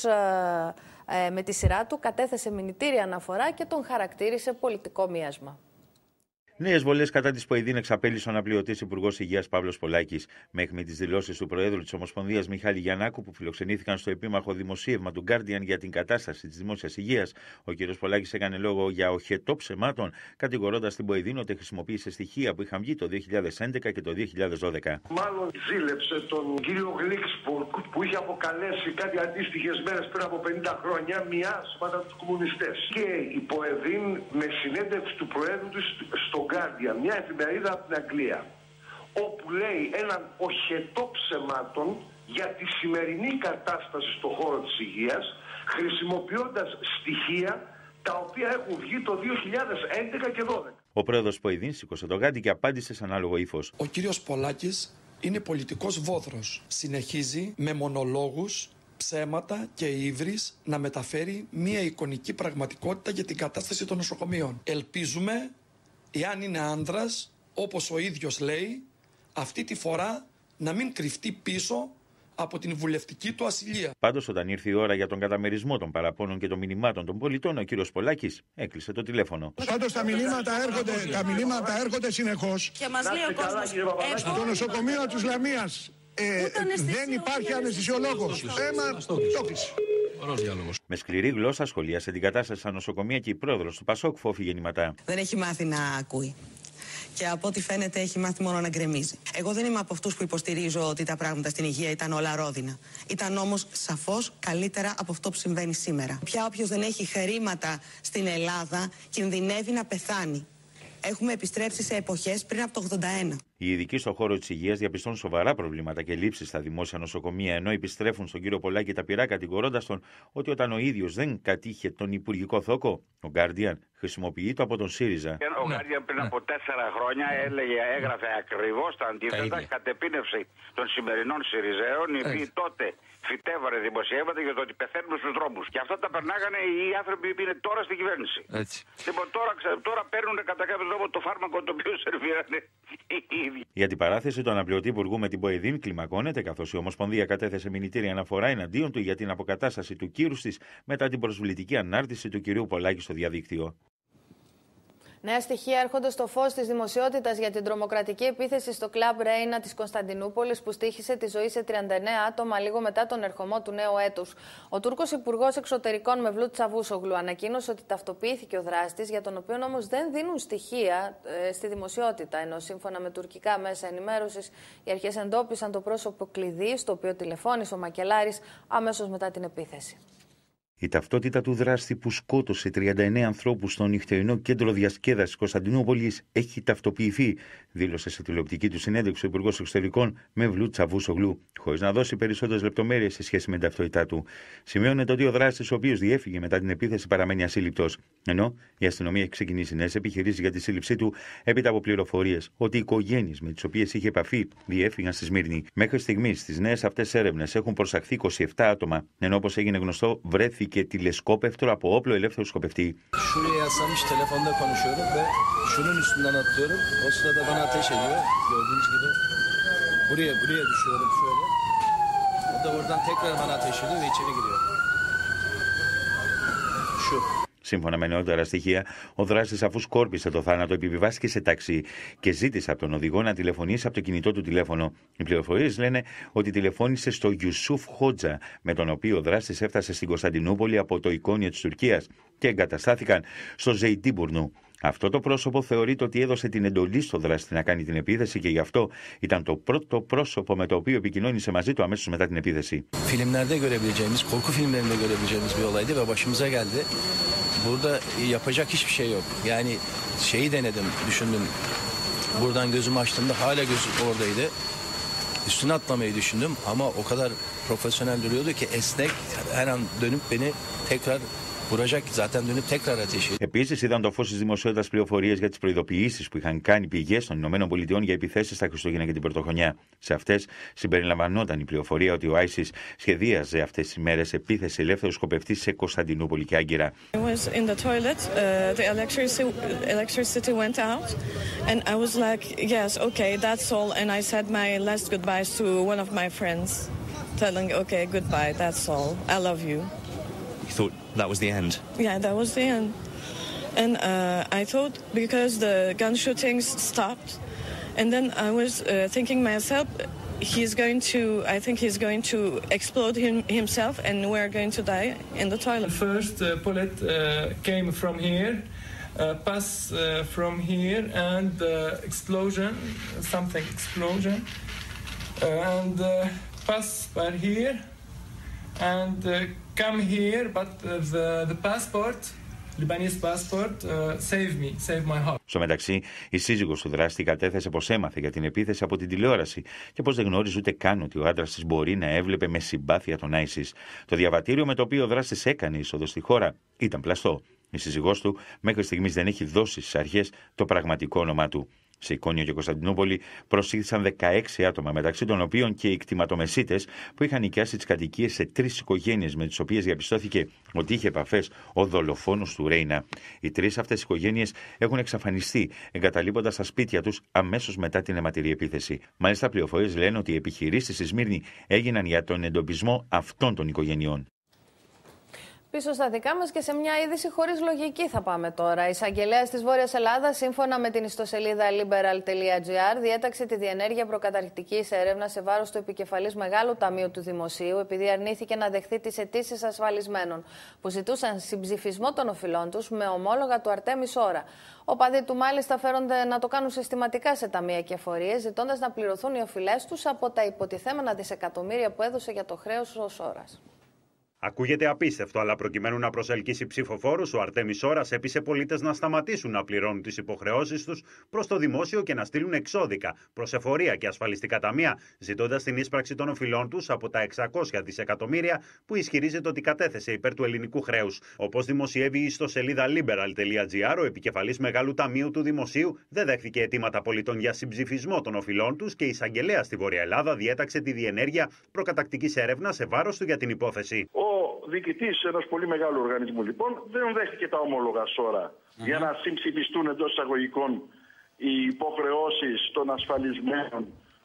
με τη σειρά του κατέθεσε μηνυτήρια αναφορά και τον χαρακτήρισε πολιτικό μίασμα. Νέες βολές κατά της ΠΟΕΔΗΝ εξαπέλυσε ο αναπληρωτής Υπουργός Υγείας Παύλος Πολάκης. Με αιχμή τις δηλώσεις του Προέδρου της Ομοσπονδίας Μιχάλη Γιαννάκου, που φιλοξενήθηκαν στο επίμαχο δημοσίευμα του Guardian για την κατάσταση της δημόσιας υγείας, ο κ. Πολάκης έκανε λόγο για οχετό ψεμάτων, κατηγορώντας την ΠΟΕΔΗΝ ότι χρησιμοποίησε στοιχεία που είχαν βγει το 2011 και το 2012. Μάλλον ζήλεψε τον κύριο Γλίξπουργκ που είχε αποκαλέσει κάτι αντίστοιχες μέρες πριν από 50 χρόνια μοιάσματα τους κομμουνιστές. Και η ΠΟΕΔΗΝ με συνέντευξη του Προέδρου του στο Guardian, μια εφημερίδα από την Αγγλία, όπου λέει έναν οχετό ψεμάτων για τη σημερινή κατάσταση στον χώρο της υγείας, χρησιμοποιώντας στοιχεία τα οποία έχουν βγει το 2011 και 2012. Ο πρόεδρος ΠΟΕΔΗΝ σήκωσε το γάντι και απάντησε σε ανάλογο ύφος. Ο κύριος Πολάκης είναι πολιτικός βόθρος. Συνεχίζει με μονολόγους, ψέματα και ύβρις να μεταφέρει μια εικονική πραγματικότητα για την κατάσταση των νοσοκομείων. Ελπίζουμε, εάν είναι άνδρας, όπως ο ίδιος λέει, αυτή τη φορά να μην κρυφτεί πίσω από την βουλευτική του ασυλία. Πάντως, όταν ήρθε η ώρα για τον καταμερισμό των παραπώνων και των μηνυμάτων των πολιτών, ο κύριος Πολάκης έκλεισε το τηλέφωνο. Πάντως τα μηνύματα έρχονται συνεχώς. Και μας λέει ο κόσμος. Στο νοσοκομείο της Λαμίας δεν υπάρχει αναισθησιολόγος. Με σκληρή γλώσσα σχολίασε την κατάσταση στα νοσοκομεία και η πρόεδρος του Πασόκ, Φόφη Γεννηματά. Δεν έχει μάθει να ακούει. Και από ό,τι φαίνεται έχει μάθει μόνο να γκρεμίζει. Εγώ δεν είμαι από αυτούς που υποστηρίζω ότι τα πράγματα στην υγεία ήταν όλα ρόδινα. Ήταν όμως σαφώς καλύτερα από αυτό που συμβαίνει σήμερα. Πια όποιος δεν έχει χρήματα στην Ελλάδα κινδυνεύει να πεθάνει. Έχουμε επιστρέψει σε εποχές πριν από το 81. Οι ειδικοί στον χώρο της υγείας διαπιστώνουν σοβαρά προβλήματα και λήψεις στα δημόσια νοσοκομεία, ενώ επιστρέφουν στον κύριο Πολάκη τα πυρά, κατηγορώντας τον ότι όταν ο ίδιος δεν κατήχε τον υπουργικό θόκο, ο Guardian χρησιμοποιεί το από τον ΣΥΡΙΖΑ. Ο Guardian πριν από 4 χρόνια έγραφε ακριβώς τα αντίθετα κατ' επίνευση των σημερινών ΣΥΡΙΖΑΕΟΝ, οι οποίοι τότε φυτέβανε δημοσιεύματα για το ότι πεθαίνουν στους δρόμους. Και αυτά τα περνάγανε οι άνθρωποι που είναι τώρα στην κυβέρνηση. Λοιπόν, τώρα παίρνουν κατά κάποιο τρόπο το φάρμακο το οποίο σερβίρανε οι ίδιοι. Η αντιπαράθεση του αναπληρωτή υπουργού με την ΠΟΕΔΗΝ κλιμακώνεται, καθώς η Ομοσπονδία κατέθεσε μηνυτήρια αναφορά εναντίον του για την αποκατάσταση του κύρους της μετά την προσβλητική ανάρτηση του κυρίου Πολάκη στο διαδίκτυο. Νέα στοιχεία έρχονται στο φως της δημοσιότητας για την τρομοκρατική επίθεση στο κλαμπ Ρέινα της Κωνσταντινούπολης που στοίχησε τη ζωή σε 39 άτομα λίγο μετά τον ερχομό του νέου έτους. Ο Τούρκος Υπουργός Εξωτερικών Μευλούτ Τσαβούσογλου ανακοίνωσε ότι ταυτοποιήθηκε ο δράστης, για τον οποίο όμως δεν δίνουν στοιχεία στη δημοσιότητα. Ενώ σύμφωνα με τουρκικά μέσα ενημέρωσης, οι αρχές εντόπισαν το πρόσωπο κλειδί, στο οποίο τηλεφώνησε ο Μακελάρης αμέσως μετά την επίθεση. Η ταυτότητα του δράστη που σκότωσε 39 ανθρώπους στο νυχτερινό κέντρο διασκέδασης Κωνσταντινούπολης έχει ταυτοποιηθεί, δήλωσε σε τηλεοπτική του συνέντευξη ο Υπουργός Εξωτερικών Μευλούτ Τσαβούσογλου, χωρίς να δώσει περισσότερες λεπτομέρειες σε σχέση με την ταυτότητά του. Σημειώνεται ότι ο δράστης, ο οποίος διέφυγε μετά την επίθεση, παραμένει ασύλληπτος, ενώ η αστυνομία έχει ξεκινήσει νέες επιχειρήσεις για τη σύλληψή του έπειτα από πληροφορίες ότι οι οικογένειες με τις οποίες είχε επαφή διέφυγαν στη Σμύρνη. Μέχρι στιγμής, στις νέες αυτές έρευνες έχουν προσαχθεί 27 άτομα, ενώ όπως έγινε γνωστό, βρέθηκε και τηλεσκόπευτρο από όπλο ελεύθερου σκοπευτή. Σύμφωνα με νεότερα στοιχεία, ο δράστης, αφού σκόρπισε το θάνατο, επιβιβάστηκε σε ταξί και ζήτησε από τον οδηγό να τηλεφωνήσει από το κινητό του τηλέφωνο. Οι πληροφορίες λένε ότι τηλεφώνησε στο Γιουσούφ Χότζα, με τον οποίο ο δράστης έφτασε στην Κωνσταντινούπολη από το Εικόνιο της Τουρκίας και εγκαταστάθηκαν στο Ζεϊντίμπουρνου. Αυτό το πρόσωπο θεωρείται ότι έδωσε την εντολή στο δράστη να κάνει την επίθεση και γι' αυτό ήταν το πρώτο πρόσωπο με το οποίο επικοινώνησε μαζί του αμέσως μετά την επίθεση. Burada yapacak hiçbir şey yok. Yani şeyi denedim, düşündüm. Buradan gözümü açtığımda hala gözüm oradaydı. Üstüne atlamayı düşündüm ama o kadar profesyonel duruyordu ki esnek, her an dönüp beni tekrar vuracak, zaten dönüp tekrar ateş ediyor. Επίσης, είδαν το φως της δημοσιότητας πληροφορίες για τις προειδοποιήσεις που είχαν κάνει πηγές των ΗΠΑ για επιθέσεις στα Χριστούγεννα και την Πρωτοχρονιά. Σε αυτές συμπεριλαμβανόταν η πληροφορία ότι ο ISIS σχεδίαζε αυτές τις ημέρες επίθεση ελεύθερου σκοπευτή σε Κωνσταντινούπολη και Άγκυρα. I was in the toilet, the electricity went out and I was like, yes, okay, that's all, and I said my last goodbyes to one of my friends, telling, okay, goodbye, that's all, I love you. You thought that was the end? Yeah, that was the end. And I thought, because the gun shootings stopped, and then I was thinking myself, I think he's going to explode himself and we're going to die in the toilet. First bullet came from here, pass from here, and explosion, and pass by here, and come here, but the passport, Lebanese passport, save my heart. Στο μεταξύ, η σύζυγος του δράστη κατέθεσε πως έμαθε για την επίθεση από την τηλεόραση και πως δεν γνώριζε ούτε καν ότι ο άντρας της μπορεί να έβλεπε με συμπάθεια τον ISIS. Το διαβατήριο με το οποίο ο δράστης έκανε είσοδο στη χώρα ήταν πλαστό. Η σύζυγός του μέχρι στιγμής δεν έχει δώσει στις αρχές το πραγματικό όνομά του. Σε Εικόνιο και Κωνσταντινούπολη προσήχθησαν 16 άτομα, μεταξύ των οποίων και οι κτηματομεσίτες που είχαν νοικιάσει τις κατοικίες σε 3 οικογένειες με τις οποίες διαπιστώθηκε ότι είχε επαφές ο δολοφόνος του Ρέινα. Οι 3 αυτές οικογένειες έχουν εξαφανιστεί, εγκαταλείποντας τα σπίτια τους αμέσως μετά την αιματηρή επίθεση. Μάλιστα, πληροφορίες λένε ότι οι επιχειρήσεις στη Σμύρνη έγιναν για τον εντοπισμό αυτών των οικογενειών. Πίσω στα δικά μας και σε μια είδηση χωρίς λογική θα πάμε τώρα. Η εισαγγελέας της Βόρειας Ελλάδας, σύμφωνα με την ιστοσελίδα liberal.gr, διέταξε τη διενέργεια προκαταρκτικής έρευνας σε βάρος του επικεφαλής Μεγάλου Ταμείου του Δημοσίου, επειδή αρνήθηκε να δεχθεί τις αιτήσεις ασφαλισμένων που ζητούσαν συμψηφισμό των οφειλών τους με ομόλογα του Αρτέμις Ώρα. Οπαδοί του μάλιστα φέρονται να το κάνουν συστηματικά σε ταμεία και εφορίες, ζητώντας να πληρωθούν οι οφειλές τους από τα υποτιθέμενα δισεκατομμύρια που έδωσε για το χρέος ο Σόρας. Ακούγεται απίστευτο, αλλά προκειμένου να προσελκύσει ψηφοφόρους, ο Αρτέμις Ώρας έπεισε πολίτες να σταματήσουν να πληρώνουν τις υποχρεώσεις τους προς το δημόσιο και να στείλουν εξώδικα, προς εφορία και ασφαλιστικά ταμεία, ζητώντας την ίσπραξη των οφειλών τους από τα 600 δισεκατομμύρια που ισχυρίζεται ότι κατέθεσε υπέρ του ελληνικού χρέους. Όπως δημοσιεύει η ιστοσελίδα liberal.gr, ο επικεφαλής Μεγάλου Ταμείου του Δημοσίου δεν δέχθηκε αιτήματα πολιτών για συμψηφισμό των οφειλών τους και η εισαγγελέα στη Βόρεια Ελλάδα διέταξε τη διενέργεια προκατακτικής έρευνας σε βάρος του για την υπόθεση. Ο διοικητής ενός πολύ μεγάλου οργανισμού λοιπόν δεν δέχτηκε τα ομόλογα Σόρα για να συμψηφιστούν εντός εισαγωγικών οι υποχρεώσεις των ασφαλισμένων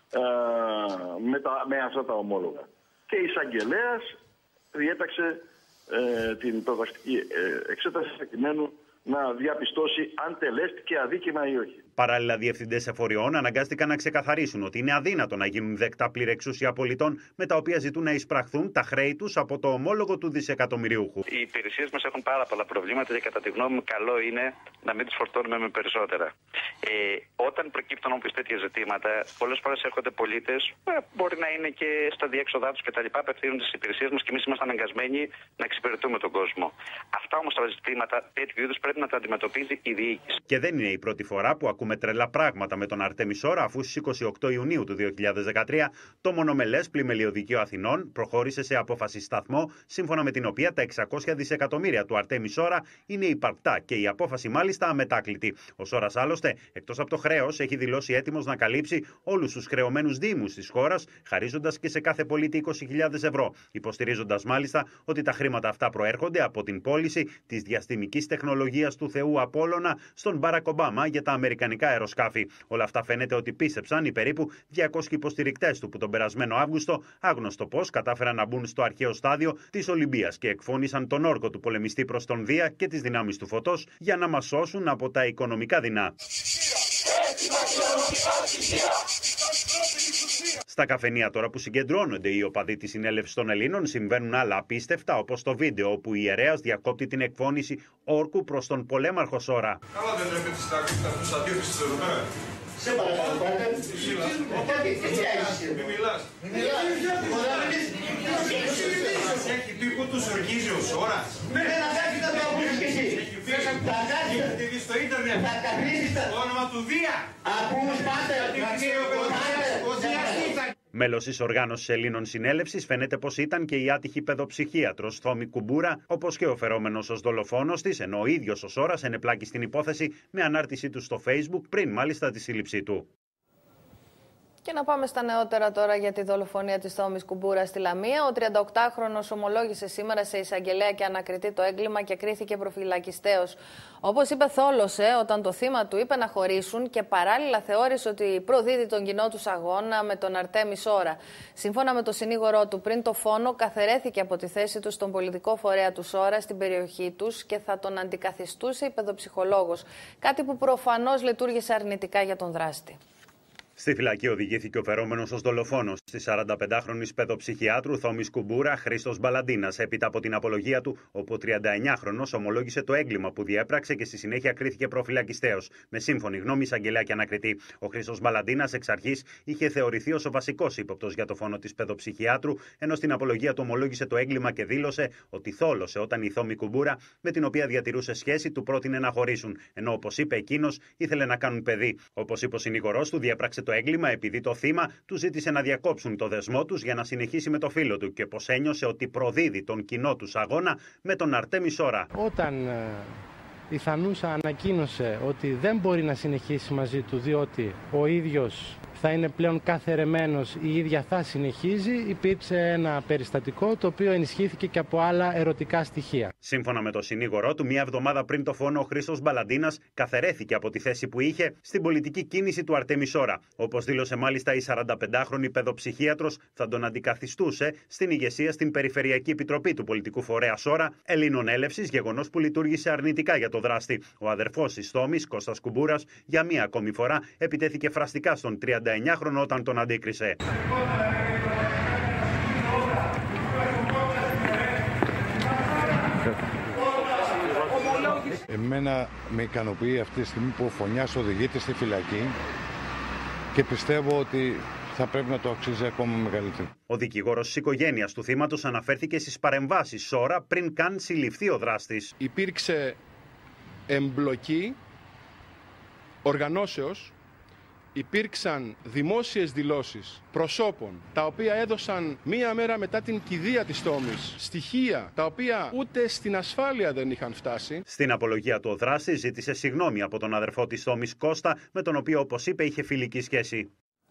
με αυτά τα ομόλογα. Και η εισαγγελέας διέταξε την προδραστική εξέταση προκειμένου να διαπιστώσει αν τελέστηκε αδίκημα ή όχι. Παράλληλα, διευθυντές εφοριών αναγκάστηκαν να ξεκαθαρίσουν ότι είναι αδύνατο να γίνουν δεκτά πλήρη εξουσία πολιτών με τα οποία ζητούν να εισπραχθούν τα χρέη τους από το ομόλογο του δισεκατομμυριούχου. Οι υπηρεσίες μας έχουν πάρα πολλά προβλήματα και κατά τη γνώμη μου καλό είναι να μην τις φορτώνουμε με περισσότερα. Όταν προκύπτουν όμως τέτοια ζητήματα, πολλές φορές έρχονται πολίτες, μπορεί να είναι και στα διέξοδά τους κτλ. Απευθύνονται στις υπηρεσίες μας και εμείς είμαστε αναγκασμένοι να εξυπηρετούμε τον κόσμο. Αυτά όμως τα ζητήματα τέτοιου είδους πρέπει να τα αντιμετωπίζει η διοίκηση. Και δεν είναι η πρώτη φορά που ακούμε τρελά πράγματα με τον Αρτέμις Ώρα, αφού στις 28 Ιουνίου του 2013 το μονομελές πλημελιωδικείο Αθηνών προχώρησε σε απόφαση σταθμό, σύμφωνα με την οποία τα 600 δισεκατομμύρια του Αρτέμις Ώρα είναι υπαρκτά και η απόφαση μάλιστα αμετάκλητη. Ο Σόρας άλλωστε, εκτός από το χρέος, έχει δηλώσει έτοιμος να καλύψει όλους τους χρεωμένους δήμους της χώρας, χαρίζοντας και σε κάθε πολίτη 20.000 ευρώ, υποστηρίζοντας μάλιστα ότι τα χρήματα αυτά προέρχονται από την πώληση της διαστημικής τεχνολογίας του Θεού Απόλλωνα στον Μπάρακ Ομπάμα για τα αμερικανικά αεροσκάφη. Όλα αυτά φαίνεται ότι πίστεψαν οι περίπου 200 υποστηρικτές του που τον περασμένο Αύγουστο, άγνωστο πώς, κατάφεραν να μπουν στο αρχαίο στάδιο της Ολυμπίας και εκφώνησαν τον όρκο του πολεμιστή προς τον Δία και τις δυνάμεις του φωτός για να μας σώσουν από τα οικονομικά δεινά. Στα καφενεία τώρα που συγκεντρώνονται οι οπαδοί της συνέλευσης των Ελλήνων συμβαίνουν άλλα απίστευτα, όπως το βίντεο όπου η ιερέας διακόπτει την εκφώνηση όρκου προς τον πολέμαρχο Σόρα. Καλά δεν πρέπει τους αντίθεσης εδώ πέρα. Σε παρακαλώ, Μην μιλάς. Έχει πει που τους ορκίζει ο Σόρας. Ναι, θα το ακούσεις και εσύ. Έχει δει στο ίντερνετ. Το όνομα του Δία. Ακούς πάτε. Μέλος της οργάνωσης Ελλήνων Συνέλευσης φαίνεται πως ήταν και η άτυχη παιδοψυχίατρος Θόμη Κουμπούρα, όπως και ο φερόμενος ως δολοφόνος της, ενώ ο ίδιος ο Σόρας ενεπλάκη στην υπόθεση με ανάρτησή του στο Facebook πριν μάλιστα τη σύλληψή του. Και να πάμε στα νεότερα τώρα για τη δολοφονία της Θόμης Κουμπούρα στη Λαμία. Ο 38χρονος ομολόγησε σήμερα σε εισαγγελέα και ανακριτή το έγκλημα και κρίθηκε προφυλακιστέως. Όπως είπε, θόλωσε όταν το θύμα του είπε να χωρίσουν και παράλληλα θεώρησε ότι προδίδει τον κοινό τους αγώνα με τον Αρτέμι Σόρα. Σύμφωνα με το συνήγορό του, πριν το φόνο, καθαιρέθηκε από τη θέση του στον πολιτικό φορέα του Σόρα στην περιοχή τους και θα τον αντικαθιστούσε η παιδοψυχολόγος. Κάτι που προφανώς λειτουργήσε αρνητικά για τον δράστη. Στη φυλακή οδηγήθηκε ο φερόμενος ως δολοφόνος της 45χρονης παιδοψυχιάτρου Θόμης Κουμπούρα Χρήστος Μπαλαντίνας, έπειτα από την απολογία του, όπου ο 39χρονος ομολόγησε το έγκλημα που διέπραξε και στη συνέχεια κρίθηκε προφυλακιστέως, με σύμφωνη γνώμη εισαγγελέα και ανακριτή. Ο Χρήστος Μπαλαντίνας εξ αρχής είχε θεωρηθεί ως ο βασικός ύποπτος για το φόνο της παιδοψυχιάτρου, ενώ στην απολογία του ομολόγησε το έγκλημα και δήλωσε ότι θόλωσε όταν η Θόμη Κουμπούρα, με την οποία διατηρούσε σχέση, του πρότεινε να χωρίσουν, ενώ όπως είπε εκείνος ήθελε να κάνουν παιδί. Όπως είπε ο συνηγορός του, διέπραξε το έγκλημα επειδή το θύμα του ζήτησε να διακόψουν το δεσμό τους για να συνεχίσει με το φίλο του και πως ένιωσε ότι προδίδει τον κοινό τους αγώνα με τον Αρτέμι Σόρα. Όταν η Θανούσα ανακοίνωσε ότι δεν μπορεί να συνεχίσει μαζί του, διότι ο ίδιος θα είναι πλέον καθερεμένος, η ίδια θα συνεχίζει, υπήρξε ένα περιστατικό το οποίο ενισχύθηκε και από άλλα ερωτικά στοιχεία. Σύμφωνα με το συνήγορό του, μία εβδομάδα πριν το φόνο, ο Χρήστος Μπαλαντίνας καθαιρέθηκε από τη θέση που είχε στην πολιτική κίνηση του Αρτέμι Σόρα. Όπως δήλωσε μάλιστα η 45χρονη παιδοψυχίατρος, θα τον αντικαθιστούσε στην ηγεσία στην Περιφερειακή Επιτροπή του πολιτικού φορέα Σόρα Ελλήνων Έλευσης, γεγονός που λειτουργήσε αρνητικά για το δράστη. Ο αδερφός της Θόμης, Κώστας Κουμπούρας, για μία ακόμη φορά επιτέθηκε φραστικά στον 39χρονο όταν τον αντίκρισε. Εμένα με ικανοποιεί αυτή τη στιγμή που ο Φωνιάς οδηγείται στη φυλακή και πιστεύω ότι θα πρέπει να το αξίζει ακόμα μεγαλύτερο. Ο δικηγόρος της οικογένειας του θύματος αναφέρθηκε στις παρεμβάσεις Σόρα πριν καν συλληφθεί ο δράστης. Υπήρξε εμπλοκή οργανώσεως, υπήρξαν δημόσιες δηλώσεις προσώπων τα οποία έδωσαν μία μέρα μετά την κηδεία της Θόμης στοιχεία τα οποία ούτε στην ασφάλεια δεν είχαν φτάσει. Στην απολογία του ο δράστης ζήτησε συγγνώμη από τον αδερφό της Θόμης Κώστα, με τον οποίο, όπως είπε, είχε φιλική σχέση.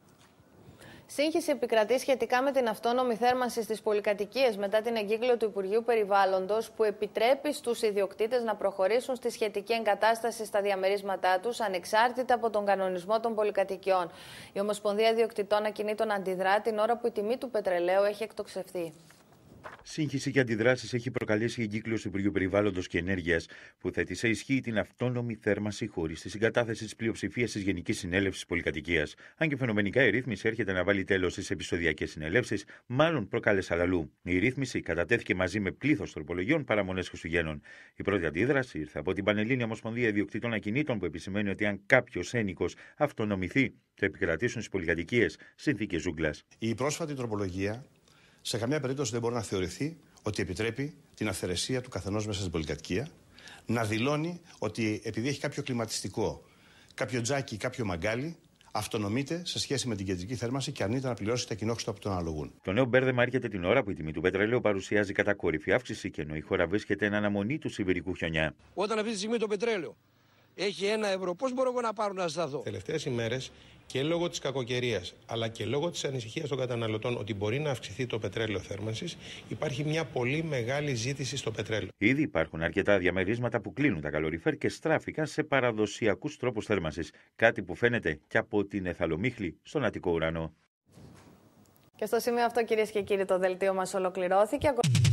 Σύγχυση επικρατεί σχετικά με την αυτόνομη θέρμανση στις πολυκατοικίες μετά την εγκύκλιο του Υπουργείου Περιβάλλοντος, που επιτρέπει στους ιδιοκτήτες να προχωρήσουν στη σχετική εγκατάσταση στα διαμερίσματά τους, ανεξάρτητα από τον κανονισμό των πολυκατοικιών. Η Ομοσπονδία Ιδιοκτητών Ακινήτων αντιδρά την ώρα που η τιμή του πετρελαίου έχει εκτοξευθεί. Σύγχυση και αντιδράσεις έχει προκαλέσει η εγκύκλιος του Υπουργείου Περιβάλλοντος και Ενέργειας, που θέτει σε ισχύ την αυτόνομη θέρμανση χωρίς τη συγκατάθεση της πλειοψηφίας της Γενικής Συνέλευσης Πολυκατοικίας. Αν και φαινομενικά η ρύθμιση έρχεται να βάλει τέλος στις επεισοδιακές συνελεύσεις, μάλλον προκάλεσε αλλαλού. Η ρύθμιση κατατέθηκε μαζί με πλήθος τροπολογιών παραμονές Χριστουγέννων. Η πρώτη αντίδραση ήρθε από την Πανελλήνια Ομοσπονδία Ιδιοκτητών Ακινήτων, που επισημαίνει ότι αν κάποιος ένοικος αυτονομηθεί, θα επικρατήσουν στις πολυκατοικίες συνθήκες ζούγκλας. Η πρόσφατη τροπολογία σε καμία περίπτωση δεν μπορεί να θεωρηθεί ότι επιτρέπει την αυθαιρεσία του καθενός μέσα στην πολυκατοικία, να δηλώνει ότι επειδή έχει κάποιο κλιματιστικό, κάποιο τζάκι, κάποιο μαγκάλι, αυτονομείται σε σχέση με την κεντρική θέρμανση και αρνείται να πληρώσει τα κοινόχρηστα που τον αναλογούν. Το νέο μπέρδεμα έρχεται την ώρα που η τιμή του πετρελαίου παρουσιάζει κατακόρυφη αύξηση και ενώ η χώρα βρίσκεται εν αναμονή του σιβηρικού χιονιά. Όταν αυτή τη στιγμή το πετρέλαιο έχει €1, πώς μπορώ εγώ να πάρω να σταθώ? Τελευταίες ημέρες, και λόγω της κακοκαιρίας αλλά και λόγω της ανησυχίας των καταναλωτών ότι μπορεί να αυξηθεί το πετρέλαιο θέρμανσης, υπάρχει μια πολύ μεγάλη ζήτηση στο πετρέλαιο. Ήδη υπάρχουν αρκετά διαμερίσματα που κλείνουν τα καλοριφέρ και στράφηκαν σε παραδοσιακούς τρόπους θέρμανσης. Κάτι που φαίνεται και από την εθαλομίχλη στον Αττικό ουρανό. Και στο σημείο αυτό, κυρίες και κύριοι, το δελτίο μας ολοκληρώθηκε.